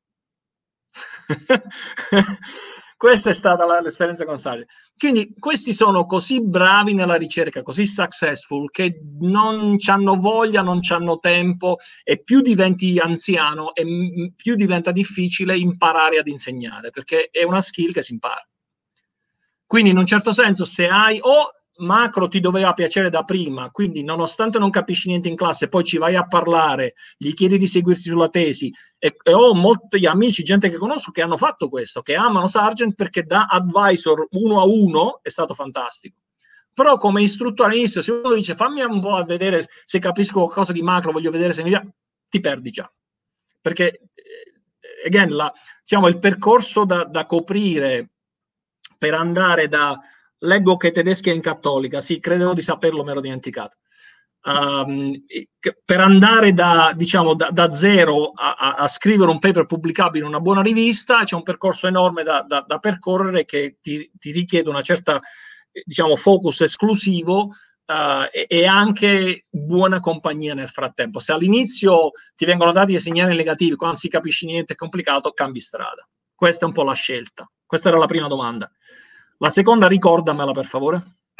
[SPEAKER 2] Questa è stata l'esperienza con Sargent. Quindi questi sono così bravi nella ricerca, così successful, che non hanno voglia, non hanno tempo, e più diventi anziano e più diventa difficile imparare ad insegnare, perché è una skill che si impara. Quindi in un certo senso, se hai o macro ti doveva piacere da prima, quindi nonostante non capisci niente in classe, poi ci vai a parlare, gli chiedi di seguirti sulla tesi, e, e ho molti amici, gente che conosco, che hanno fatto questo, che amano Sargent perché da advisor uno a uno è stato fantastico. Però come istruttore all'inizio, se uno dice fammi un po' a vedere se capisco qualcosa di macro, voglio vedere se mi piace, ti perdi già. Perché, again, la, diciamo, il percorso da, da coprire per andare da... Leggo che Tedeschi è in cattolica, sì, credevo di saperlo, me l'ho dimenticato. Um, per andare da, diciamo, da, da zero a, a, a scrivere un paper pubblicabile in una buona rivista, c'è un percorso enorme da, da, da percorrere che ti, ti richiede una certa, diciamo, focus esclusivo uh, e, e anche buona compagnia nel frattempo. Se all'inizio ti vengono dati dei segnali negativi, quando si capisce niente, è complicato, cambi strada. Questa è un po' la scelta. Questa era la prima domanda. La seconda, ricordamela per favore.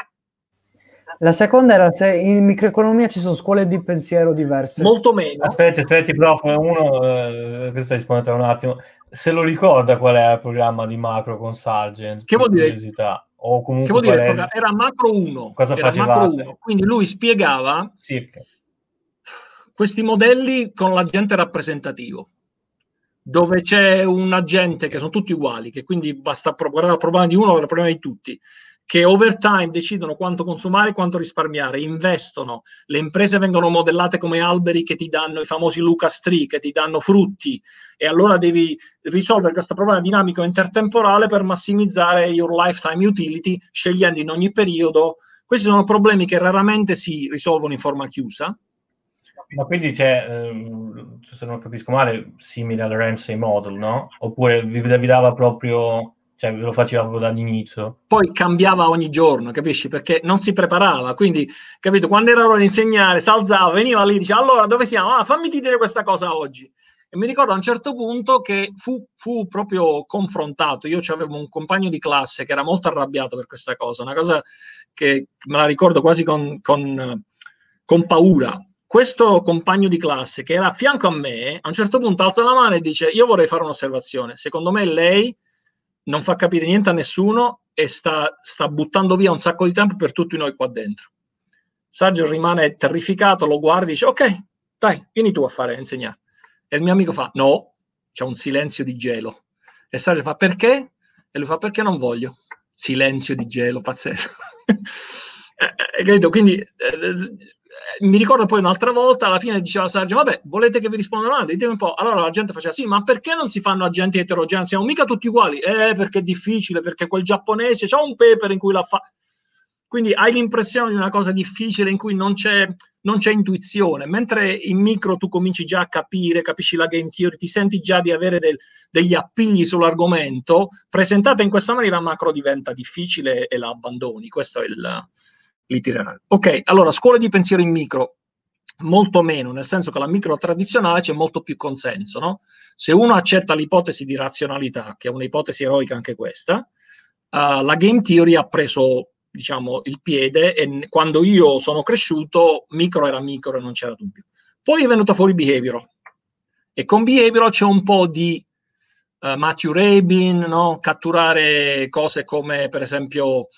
[SPEAKER 1] La seconda era se in microeconomia ci sono scuole di pensiero diverse.
[SPEAKER 2] Molto meno.
[SPEAKER 3] Aspetti, aspetti, prof, uno, eh, questo risponde tra un attimo, se lo ricorda qual era il programma di macro con Sargent?
[SPEAKER 2] Che vuol dire?
[SPEAKER 3] Curiosità. O comunque
[SPEAKER 2] che vuol dire?
[SPEAKER 3] qual è...
[SPEAKER 2] Era macro uno.
[SPEAKER 3] Cosa
[SPEAKER 2] era
[SPEAKER 3] facevate?
[SPEAKER 2] macro uno. Quindi lui spiegava
[SPEAKER 3] sì, okay.
[SPEAKER 2] questi modelli con l'agente rappresentativo, dove c'è un agente che sono tutti uguali, che quindi basta guardare il problema di uno e il problema di tutti, che over time decidono quanto consumare e quanto risparmiare, investono, le imprese vengono modellate come alberi che ti danno i famosi Lucas Tree, che ti danno frutti, e allora devi risolvere questo problema dinamico intertemporale per massimizzare your lifetime utility, scegliendo in ogni periodo. Questi sono problemi che raramente si risolvono in forma chiusa.
[SPEAKER 3] Ma quindi c'è, ehm, se non capisco male, simile al Ramsey Model, no? Oppure vi, vi dava proprio... cioè ve lo faceva proprio dall'inizio.
[SPEAKER 2] Poi cambiava ogni giorno, capisci? Perché non si preparava, quindi, capito, quando era ora di insegnare, si alzava, veniva lì, diceva, allora, dove siamo? Ah, fammi dire questa cosa oggi. E mi ricordo a un certo punto che fu, fu proprio confrontato. Io avevo un compagno di classe che era molto arrabbiato per questa cosa, una cosa che me la ricordo quasi con, con, con paura. Questo compagno di classe che era a fianco a me, a un certo punto alza la mano e dice, io vorrei fare un'osservazione. Secondo me lei non fa capire niente a nessuno e sta, sta buttando via un sacco di tempo per tutti noi qua dentro. Sargent rimane terrificato, lo guarda e dice ok, dai, vieni tu a fare, a insegnare. E il mio amico fa no, c'è un silenzio di gelo. E Sargent fa perché? E lui fa perché non voglio. Silenzio di gelo, pazzesco. eh, quindi eh, mi ricordo poi un'altra volta, alla fine diceva Sargent, vabbè, volete che vi risponda una domanda? Ditemi un po'. Allora la gente faceva, sì, ma perché non si fanno agenti eterogenei? Siamo mica tutti uguali. Eh, perché è difficile, perché quel giapponese c'ha un paper in cui l'ha fatto. Quindi hai l'impressione di una cosa difficile in cui non c'è, non c'è intuizione, mentre in micro tu cominci già a capire, capisci la game theory, ti senti già di avere del, degli appigli sull'argomento, presentata in questa maniera macro diventa difficile e la abbandoni. Questo è il, l'itinerario. Ok, allora scuole di pensiero in micro, molto meno, nel senso che la micro tradizionale c'è molto più consenso, no? Se uno accetta l'ipotesi di razionalità, che è un'ipotesi eroica anche questa, uh, la game theory ha preso, diciamo, il piede, e quando io sono cresciuto micro era micro e non c'era dubbio. Poi è venuto fuori behavioral, e con behavioral c'è un po' di uh, Matthew Rabin, no? Catturare cose come per esempio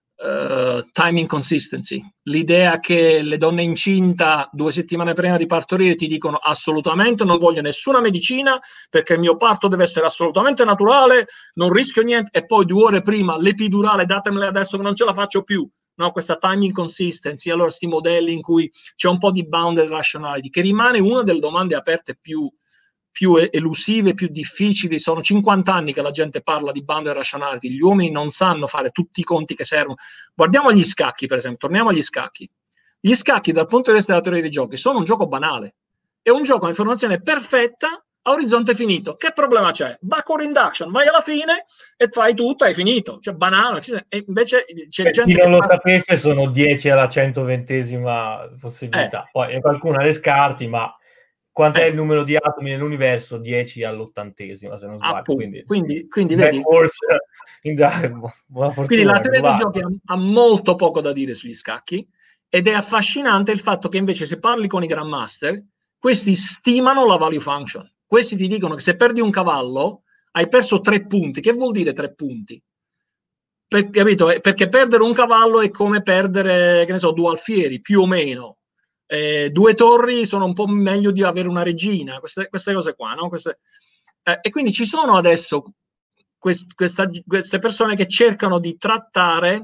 [SPEAKER 2] uh, time inconsistency, l'idea che le donne incinta due settimane prima di partorire ti dicono assolutamente non voglio nessuna medicina perché il mio parto deve essere assolutamente naturale, non rischio niente, e poi due ore prima l'epidurale datemela adesso che non ce la faccio più, no? Questa time inconsistency, allora sti modelli in cui c'è un po' di bounded rationality, che rimane una delle domande aperte più più elusive, più difficili. Sono cinquanta anni che la gente parla di bounded rationality, gli uomini non sanno fare tutti i conti che servono. Guardiamo gli scacchi, per esempio, torniamo agli scacchi. Gli scacchi dal punto di vista della teoria dei giochi sono un gioco banale, è un gioco a informazione perfetta a orizzonte finito. Che problema c'è? Backward induction, vai alla fine e fai tutto, hai finito, cioè banale. E invece c'è
[SPEAKER 3] per
[SPEAKER 2] gente
[SPEAKER 3] chi non
[SPEAKER 2] che
[SPEAKER 3] lo
[SPEAKER 2] fa...
[SPEAKER 3] sapesse sono dieci alla centoventesima possibilità, eh. Poi qualcuna le scarti, ma quant'è eh. il numero di atomi nell'universo? dieci all'ottantesima, se non sbaglio. Quindi,
[SPEAKER 2] quindi, quindi vedi,
[SPEAKER 3] in buona fortuna,
[SPEAKER 2] quindi la teoria dei giochi ha, ha molto poco da dire sugli scacchi, ed è affascinante il fatto che invece se parli con i grandmaster, questi stimano la value function. Questi ti dicono che se perdi un cavallo hai perso tre punti. Che vuol dire tre punti? Per, capito? Perché perdere un cavallo è come perdere, che ne so, due alfieri, più o meno. Eh, due torri sono un po' meglio di avere una regina, queste, queste cose qua, no? Queste, eh, e quindi ci sono adesso quest, questa, queste persone che cercano di trattare,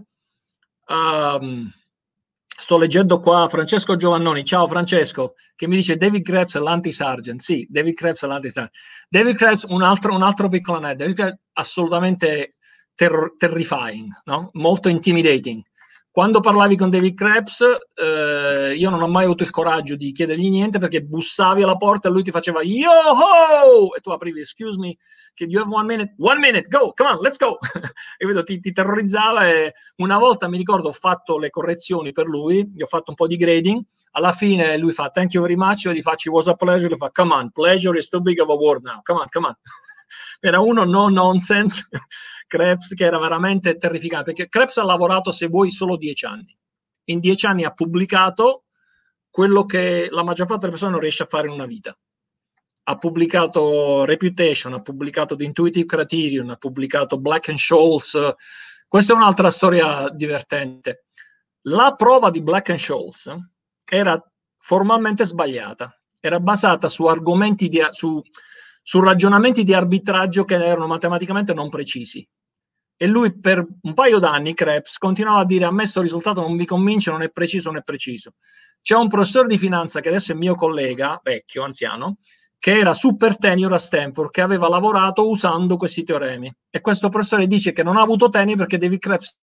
[SPEAKER 2] um, sto leggendo qua Francesco Giovannoni, ciao Francesco, che mi dice David Krebs è l'anti-Sargent. Sì, David Krebs è l'anti-Sargent. David Krebs, un altro, un altro piccolo aneddoto, assolutamente ter- terrifying, no? Molto intimidating. Quando parlavi con David Krebs, eh, io non ho mai avuto il coraggio di chiedergli niente, perché bussavi alla porta e lui ti faceva yo-ho! E tu aprivi, excuse me, che you have one minute, one minute, go, come on, let's go! E vedo, ti, ti terrorizzava. E una volta, mi ricordo, ho fatto le correzioni per lui, gli ho fatto un po' di grading, alla fine lui fa thank you very much, io gli faccio it was a pleasure, lui fa come on, pleasure is too big of a word now, come on, come on. Era uno no nonsense. Krebs, che era veramente terrificante, perché Krebs ha lavorato, se vuoi, solo dieci anni. In dieci anni ha pubblicato quello che la maggior parte delle persone non riesce a fare in una vita. Ha pubblicato Reputation, ha pubblicato The Intuitive Criterion, ha pubblicato Black and Scholes. Questa è un'altra storia divertente. La prova di Black and Scholes era formalmente sbagliata, era basata su argomenti di, su su ragionamenti di arbitraggio che erano matematicamente non precisi. E lui per un paio d'anni, Krebs, continuava a dire a me sto risultato non vi convince, non è preciso, non è preciso. C'è un professore di finanza che adesso è mio collega, vecchio, anziano, che era super tenure a Stanford, che aveva lavorato usando questi teoremi. E questo professore dice che non ha avuto tenure perché David Krebs...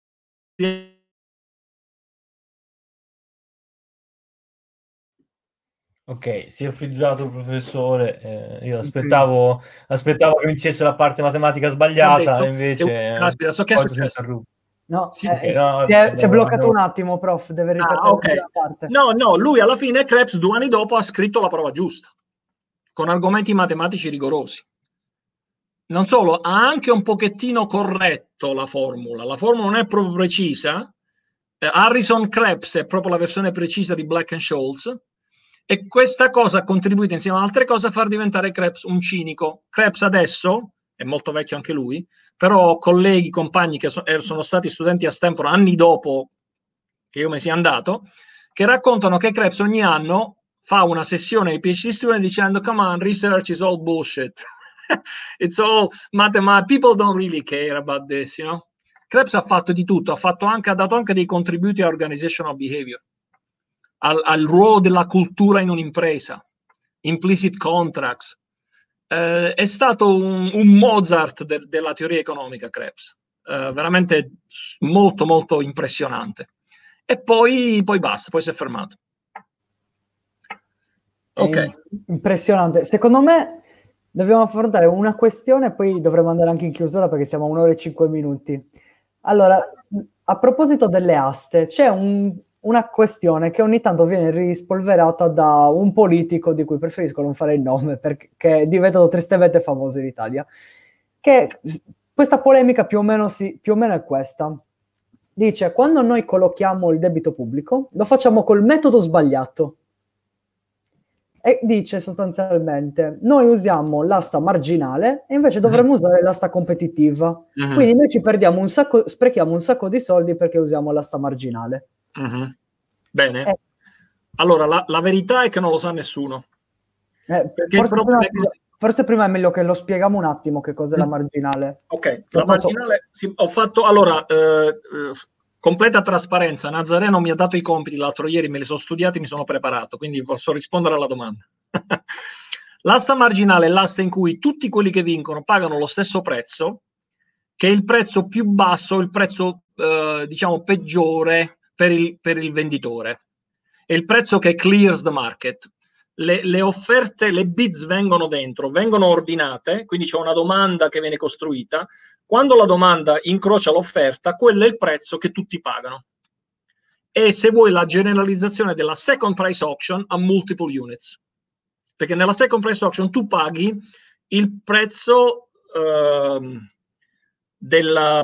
[SPEAKER 3] Ok, si è frizzato il professore, eh, io aspettavo, aspettavo che mi dicesse la parte matematica sbagliata, e invece...
[SPEAKER 2] Caspita, so che è successo?
[SPEAKER 1] No,
[SPEAKER 2] sì,
[SPEAKER 1] eh,
[SPEAKER 2] okay,
[SPEAKER 1] no, si è, si è bloccato no. un attimo, prof, deve ripetere
[SPEAKER 2] ah, okay.
[SPEAKER 1] la parte.
[SPEAKER 2] No, no, lui alla fine, Krebs, due anni dopo, ha scritto la prova giusta, con argomenti matematici rigorosi. Non solo, ha anche un pochettino corretto la formula. La formula non è proprio precisa. Eh, Harrison Krebs è proprio la versione precisa di Black and Scholes. E questa cosa ha contribuito, insieme ad altre cose, a far diventare Krebs un cinico. Krebs adesso, è molto vecchio anche lui, però colleghi, compagni che so, sono stati studenti a Stanford anni dopo che io me sia andato, che raccontano che Krebs ogni anno fa una sessione ai PhD student dicendo come on, research is all bullshit. It's all mathematics, people don't really care about this, you know. Krebs ha fatto di tutto, ha, fatto anche, ha dato anche dei contributi a organizational behavior, al, al ruolo della cultura in un'impresa, implicit contracts. Eh, è stato un, un Mozart de, della teoria economica, Krebs, eh, veramente molto molto impressionante. E poi, poi basta, poi si è fermato.
[SPEAKER 1] Ok. Impressionante. Secondo me dobbiamo affrontare una questione e poi dovremo andare anche in chiusura perché siamo a un'ora e cinque minuti. Allora, a proposito delle aste, c'è un, una questione che ogni tanto viene rispolverata da un politico di cui preferisco non fare il nome perché è diventato tristemente famoso in Italia, che questa polemica più o meno, si, più o meno è questa. Dice, quando noi collochiamo il debito pubblico, lo facciamo col metodo sbagliato. E dice sostanzialmente, noi usiamo l'asta marginale e invece dovremmo uh-huh. usare l'asta competitiva. Uh-huh. Quindi noi ci perdiamo un sacco, sprechiamo un sacco di soldi perché usiamo l'asta marginale.
[SPEAKER 2] Uh-huh. Bene.
[SPEAKER 1] Eh.
[SPEAKER 2] Allora, la, la verità è che non lo sa nessuno.
[SPEAKER 1] Eh, forse, prima, è forse prima è meglio che lo spieghiamo un attimo che cos'è mm. la marginale.
[SPEAKER 2] Ok, Se la posso... marginale, sì, ho fatto, allora, eh, eh, completa trasparenza, Nazareno mi ha dato i compiti l'altro ieri, me li sono studiati, mi sono preparato, quindi posso rispondere alla domanda. L'asta marginale è l'asta in cui tutti quelli che vincono pagano lo stesso prezzo, che è il prezzo più basso, il prezzo eh, diciamo peggiore per il, per il venditore. È il prezzo che clears the market. Le, le offerte, le bids vengono dentro, vengono ordinate, quindi c'è una domanda che viene costruita. Quando la domanda incrocia l'offerta, quello è il prezzo che tutti pagano. E se vuoi la generalizzazione della second price auction a multiple units. Perché nella second price auction tu paghi il prezzo uh, della,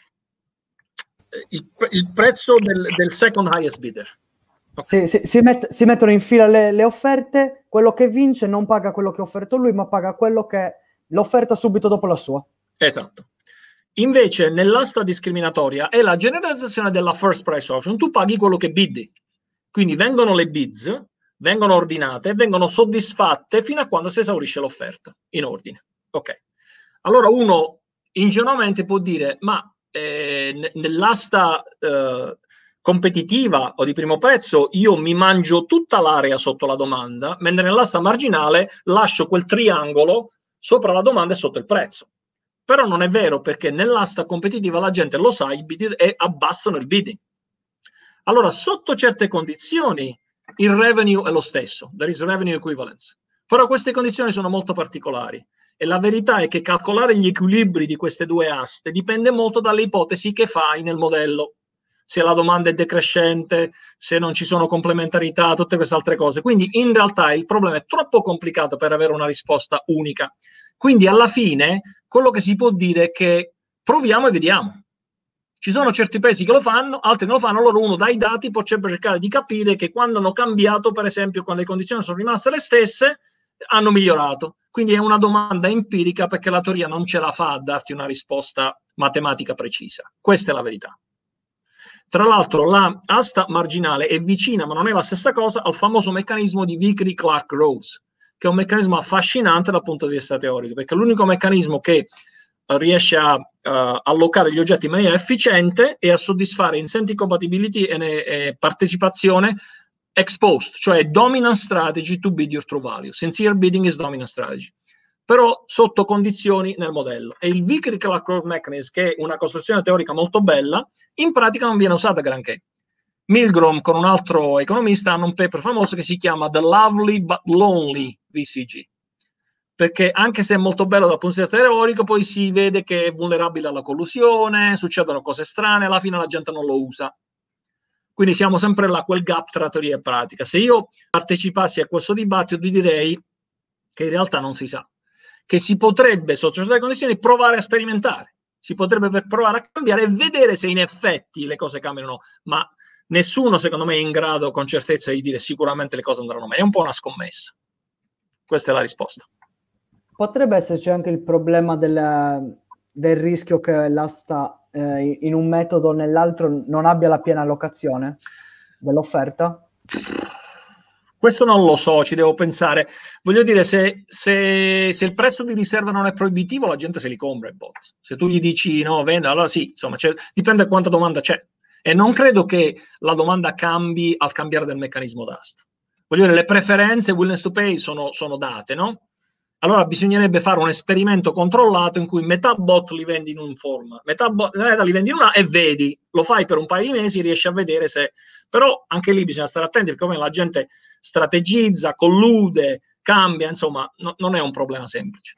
[SPEAKER 2] il, il prezzo del, del second highest bidder.
[SPEAKER 1] Okay. Si, si, si, met, si mettono in fila le, le offerte, quello che vince non paga quello che ha offerto lui, ma paga quello che l'offerta subito dopo la sua.
[SPEAKER 2] Esatto. Invece nell'asta discriminatoria è la generalizzazione della first price auction, tu paghi quello che bidi. Quindi vengono le bids, vengono ordinate, vengono soddisfatte fino a quando si esaurisce l'offerta in ordine. Ok. Allora uno ingenuamente può dire, ma eh, nell'asta eh, competitiva o di primo prezzo io mi mangio tutta l'area sotto la domanda, mentre nell'asta marginale lascio quel triangolo sopra la domanda e sotto il prezzo. Però non è vero, perché nell'asta competitiva la gente lo sa, i bid e abbassano il bidding. Allora, sotto certe condizioni il revenue è lo stesso, there is revenue equivalence. Però queste condizioni sono molto particolari e la verità è che calcolare gli equilibri di queste due aste dipende molto dalle ipotesi che fai nel modello. Se la domanda è decrescente, se non ci sono complementarità, tutte queste altre cose. Quindi in realtà il problema è troppo complicato per avere una risposta unica. Quindi alla fine quello che si può dire è che proviamo e vediamo. Ci sono certi paesi che lo fanno, altri non lo fanno, allora uno dai dati può cercare di capire che quando hanno cambiato, per esempio quando le condizioni sono rimaste le stesse, hanno migliorato. Quindi è una domanda empirica perché la teoria non ce la fa a darti una risposta matematica precisa. Questa è la verità. Tra l'altro la asta marginale è vicina, ma non è la stessa cosa, al famoso meccanismo di Vickrey-Clark-Rose, che è un meccanismo affascinante dal punto di vista teorico, perché è l'unico meccanismo che uh, riesce a uh, allocare gli oggetti in maniera efficiente e a soddisfare incentive compatibility e, e partecipazione ex post, cioè dominant strategy to bid your true value. Sincere bidding is dominant strategy, però sotto condizioni nel modello. E il Vickrey-Clark-Rose mechanism, che è una costruzione teorica molto bella, in pratica non viene usata granché. Milgrom con un altro economista hanno un paper famoso che si chiama The Lovely but Lonely V C G, perché anche se è molto bello dal punto di vista teorico, poi si vede che è vulnerabile alla collusione, succedono cose strane, alla fine la gente non lo usa. Quindi siamo sempre là, quel gap tra teoria e pratica. Se io partecipassi a questo dibattito ti direi che in realtà non si sa, che si potrebbe, sotto certe condizioni, provare a sperimentare, si potrebbe provare a cambiare e vedere se in effetti le cose cambiano o no, ma nessuno secondo me è in grado con certezza di dire sicuramente le cose andranno meglio, è un po' una scommessa. Questa è la risposta.
[SPEAKER 1] Potrebbe esserci anche il problema del, del rischio che l'asta eh, in un metodo o nell'altro non abbia la piena allocazione dell'offerta?
[SPEAKER 2] Questo non lo so, ci devo pensare. Voglio dire, se, se, se il prezzo di riserva non è proibitivo, la gente se li compra i bot. Se tu gli dici no, venda, allora sì, insomma, dipende da quanta domanda c'è. E non credo che la domanda cambi al cambiare del meccanismo d'asta. Voglio dire, le preferenze, willingness to pay sono, sono date, no? Allora bisognerebbe fare un esperimento controllato in cui metà bot li vendi in un format, metà bot li vendi in una e vedi, lo fai per un paio di mesi, riesci a vedere se... Però anche lì bisogna stare attenti perché come la gente strategizza, collude, cambia, insomma, no, non è un problema semplice.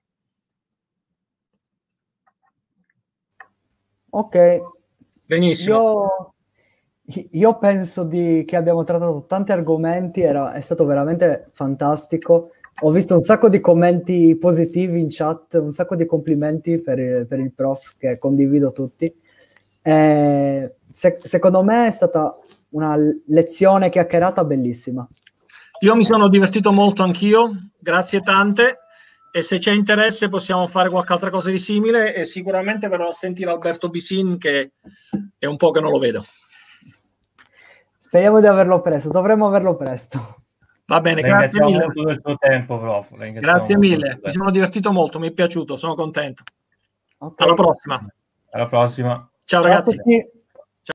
[SPEAKER 1] Ok.
[SPEAKER 2] Benissimo.
[SPEAKER 1] Io, io penso di, che abbiamo trattato tanti argomenti, era, è stato veramente fantastico. Ho visto un sacco di commenti positivi in chat, un sacco di complimenti per il, per il prof, che condivido tutti. Eh, se, secondo me è stata una lezione chiacchierata bellissima.
[SPEAKER 2] Io mi sono divertito molto anch'io, grazie tante, e se c'è interesse possiamo fare qualche altra cosa di simile e sicuramente verrò a sentire Alberto Bisin, che è un po' che non lo vedo.
[SPEAKER 1] Speriamo di averlo presto, dovremmo averlo presto.
[SPEAKER 2] Va bene, grazie mille.
[SPEAKER 3] Molto del tuo tempo, prof.
[SPEAKER 2] Grazie mille, mi sono divertito molto, mi è piaciuto, sono contento.
[SPEAKER 1] Okay.
[SPEAKER 2] Alla prossima.
[SPEAKER 3] Alla prossima.
[SPEAKER 2] Ciao,
[SPEAKER 1] Ciao
[SPEAKER 2] ragazzi.
[SPEAKER 1] A tutti.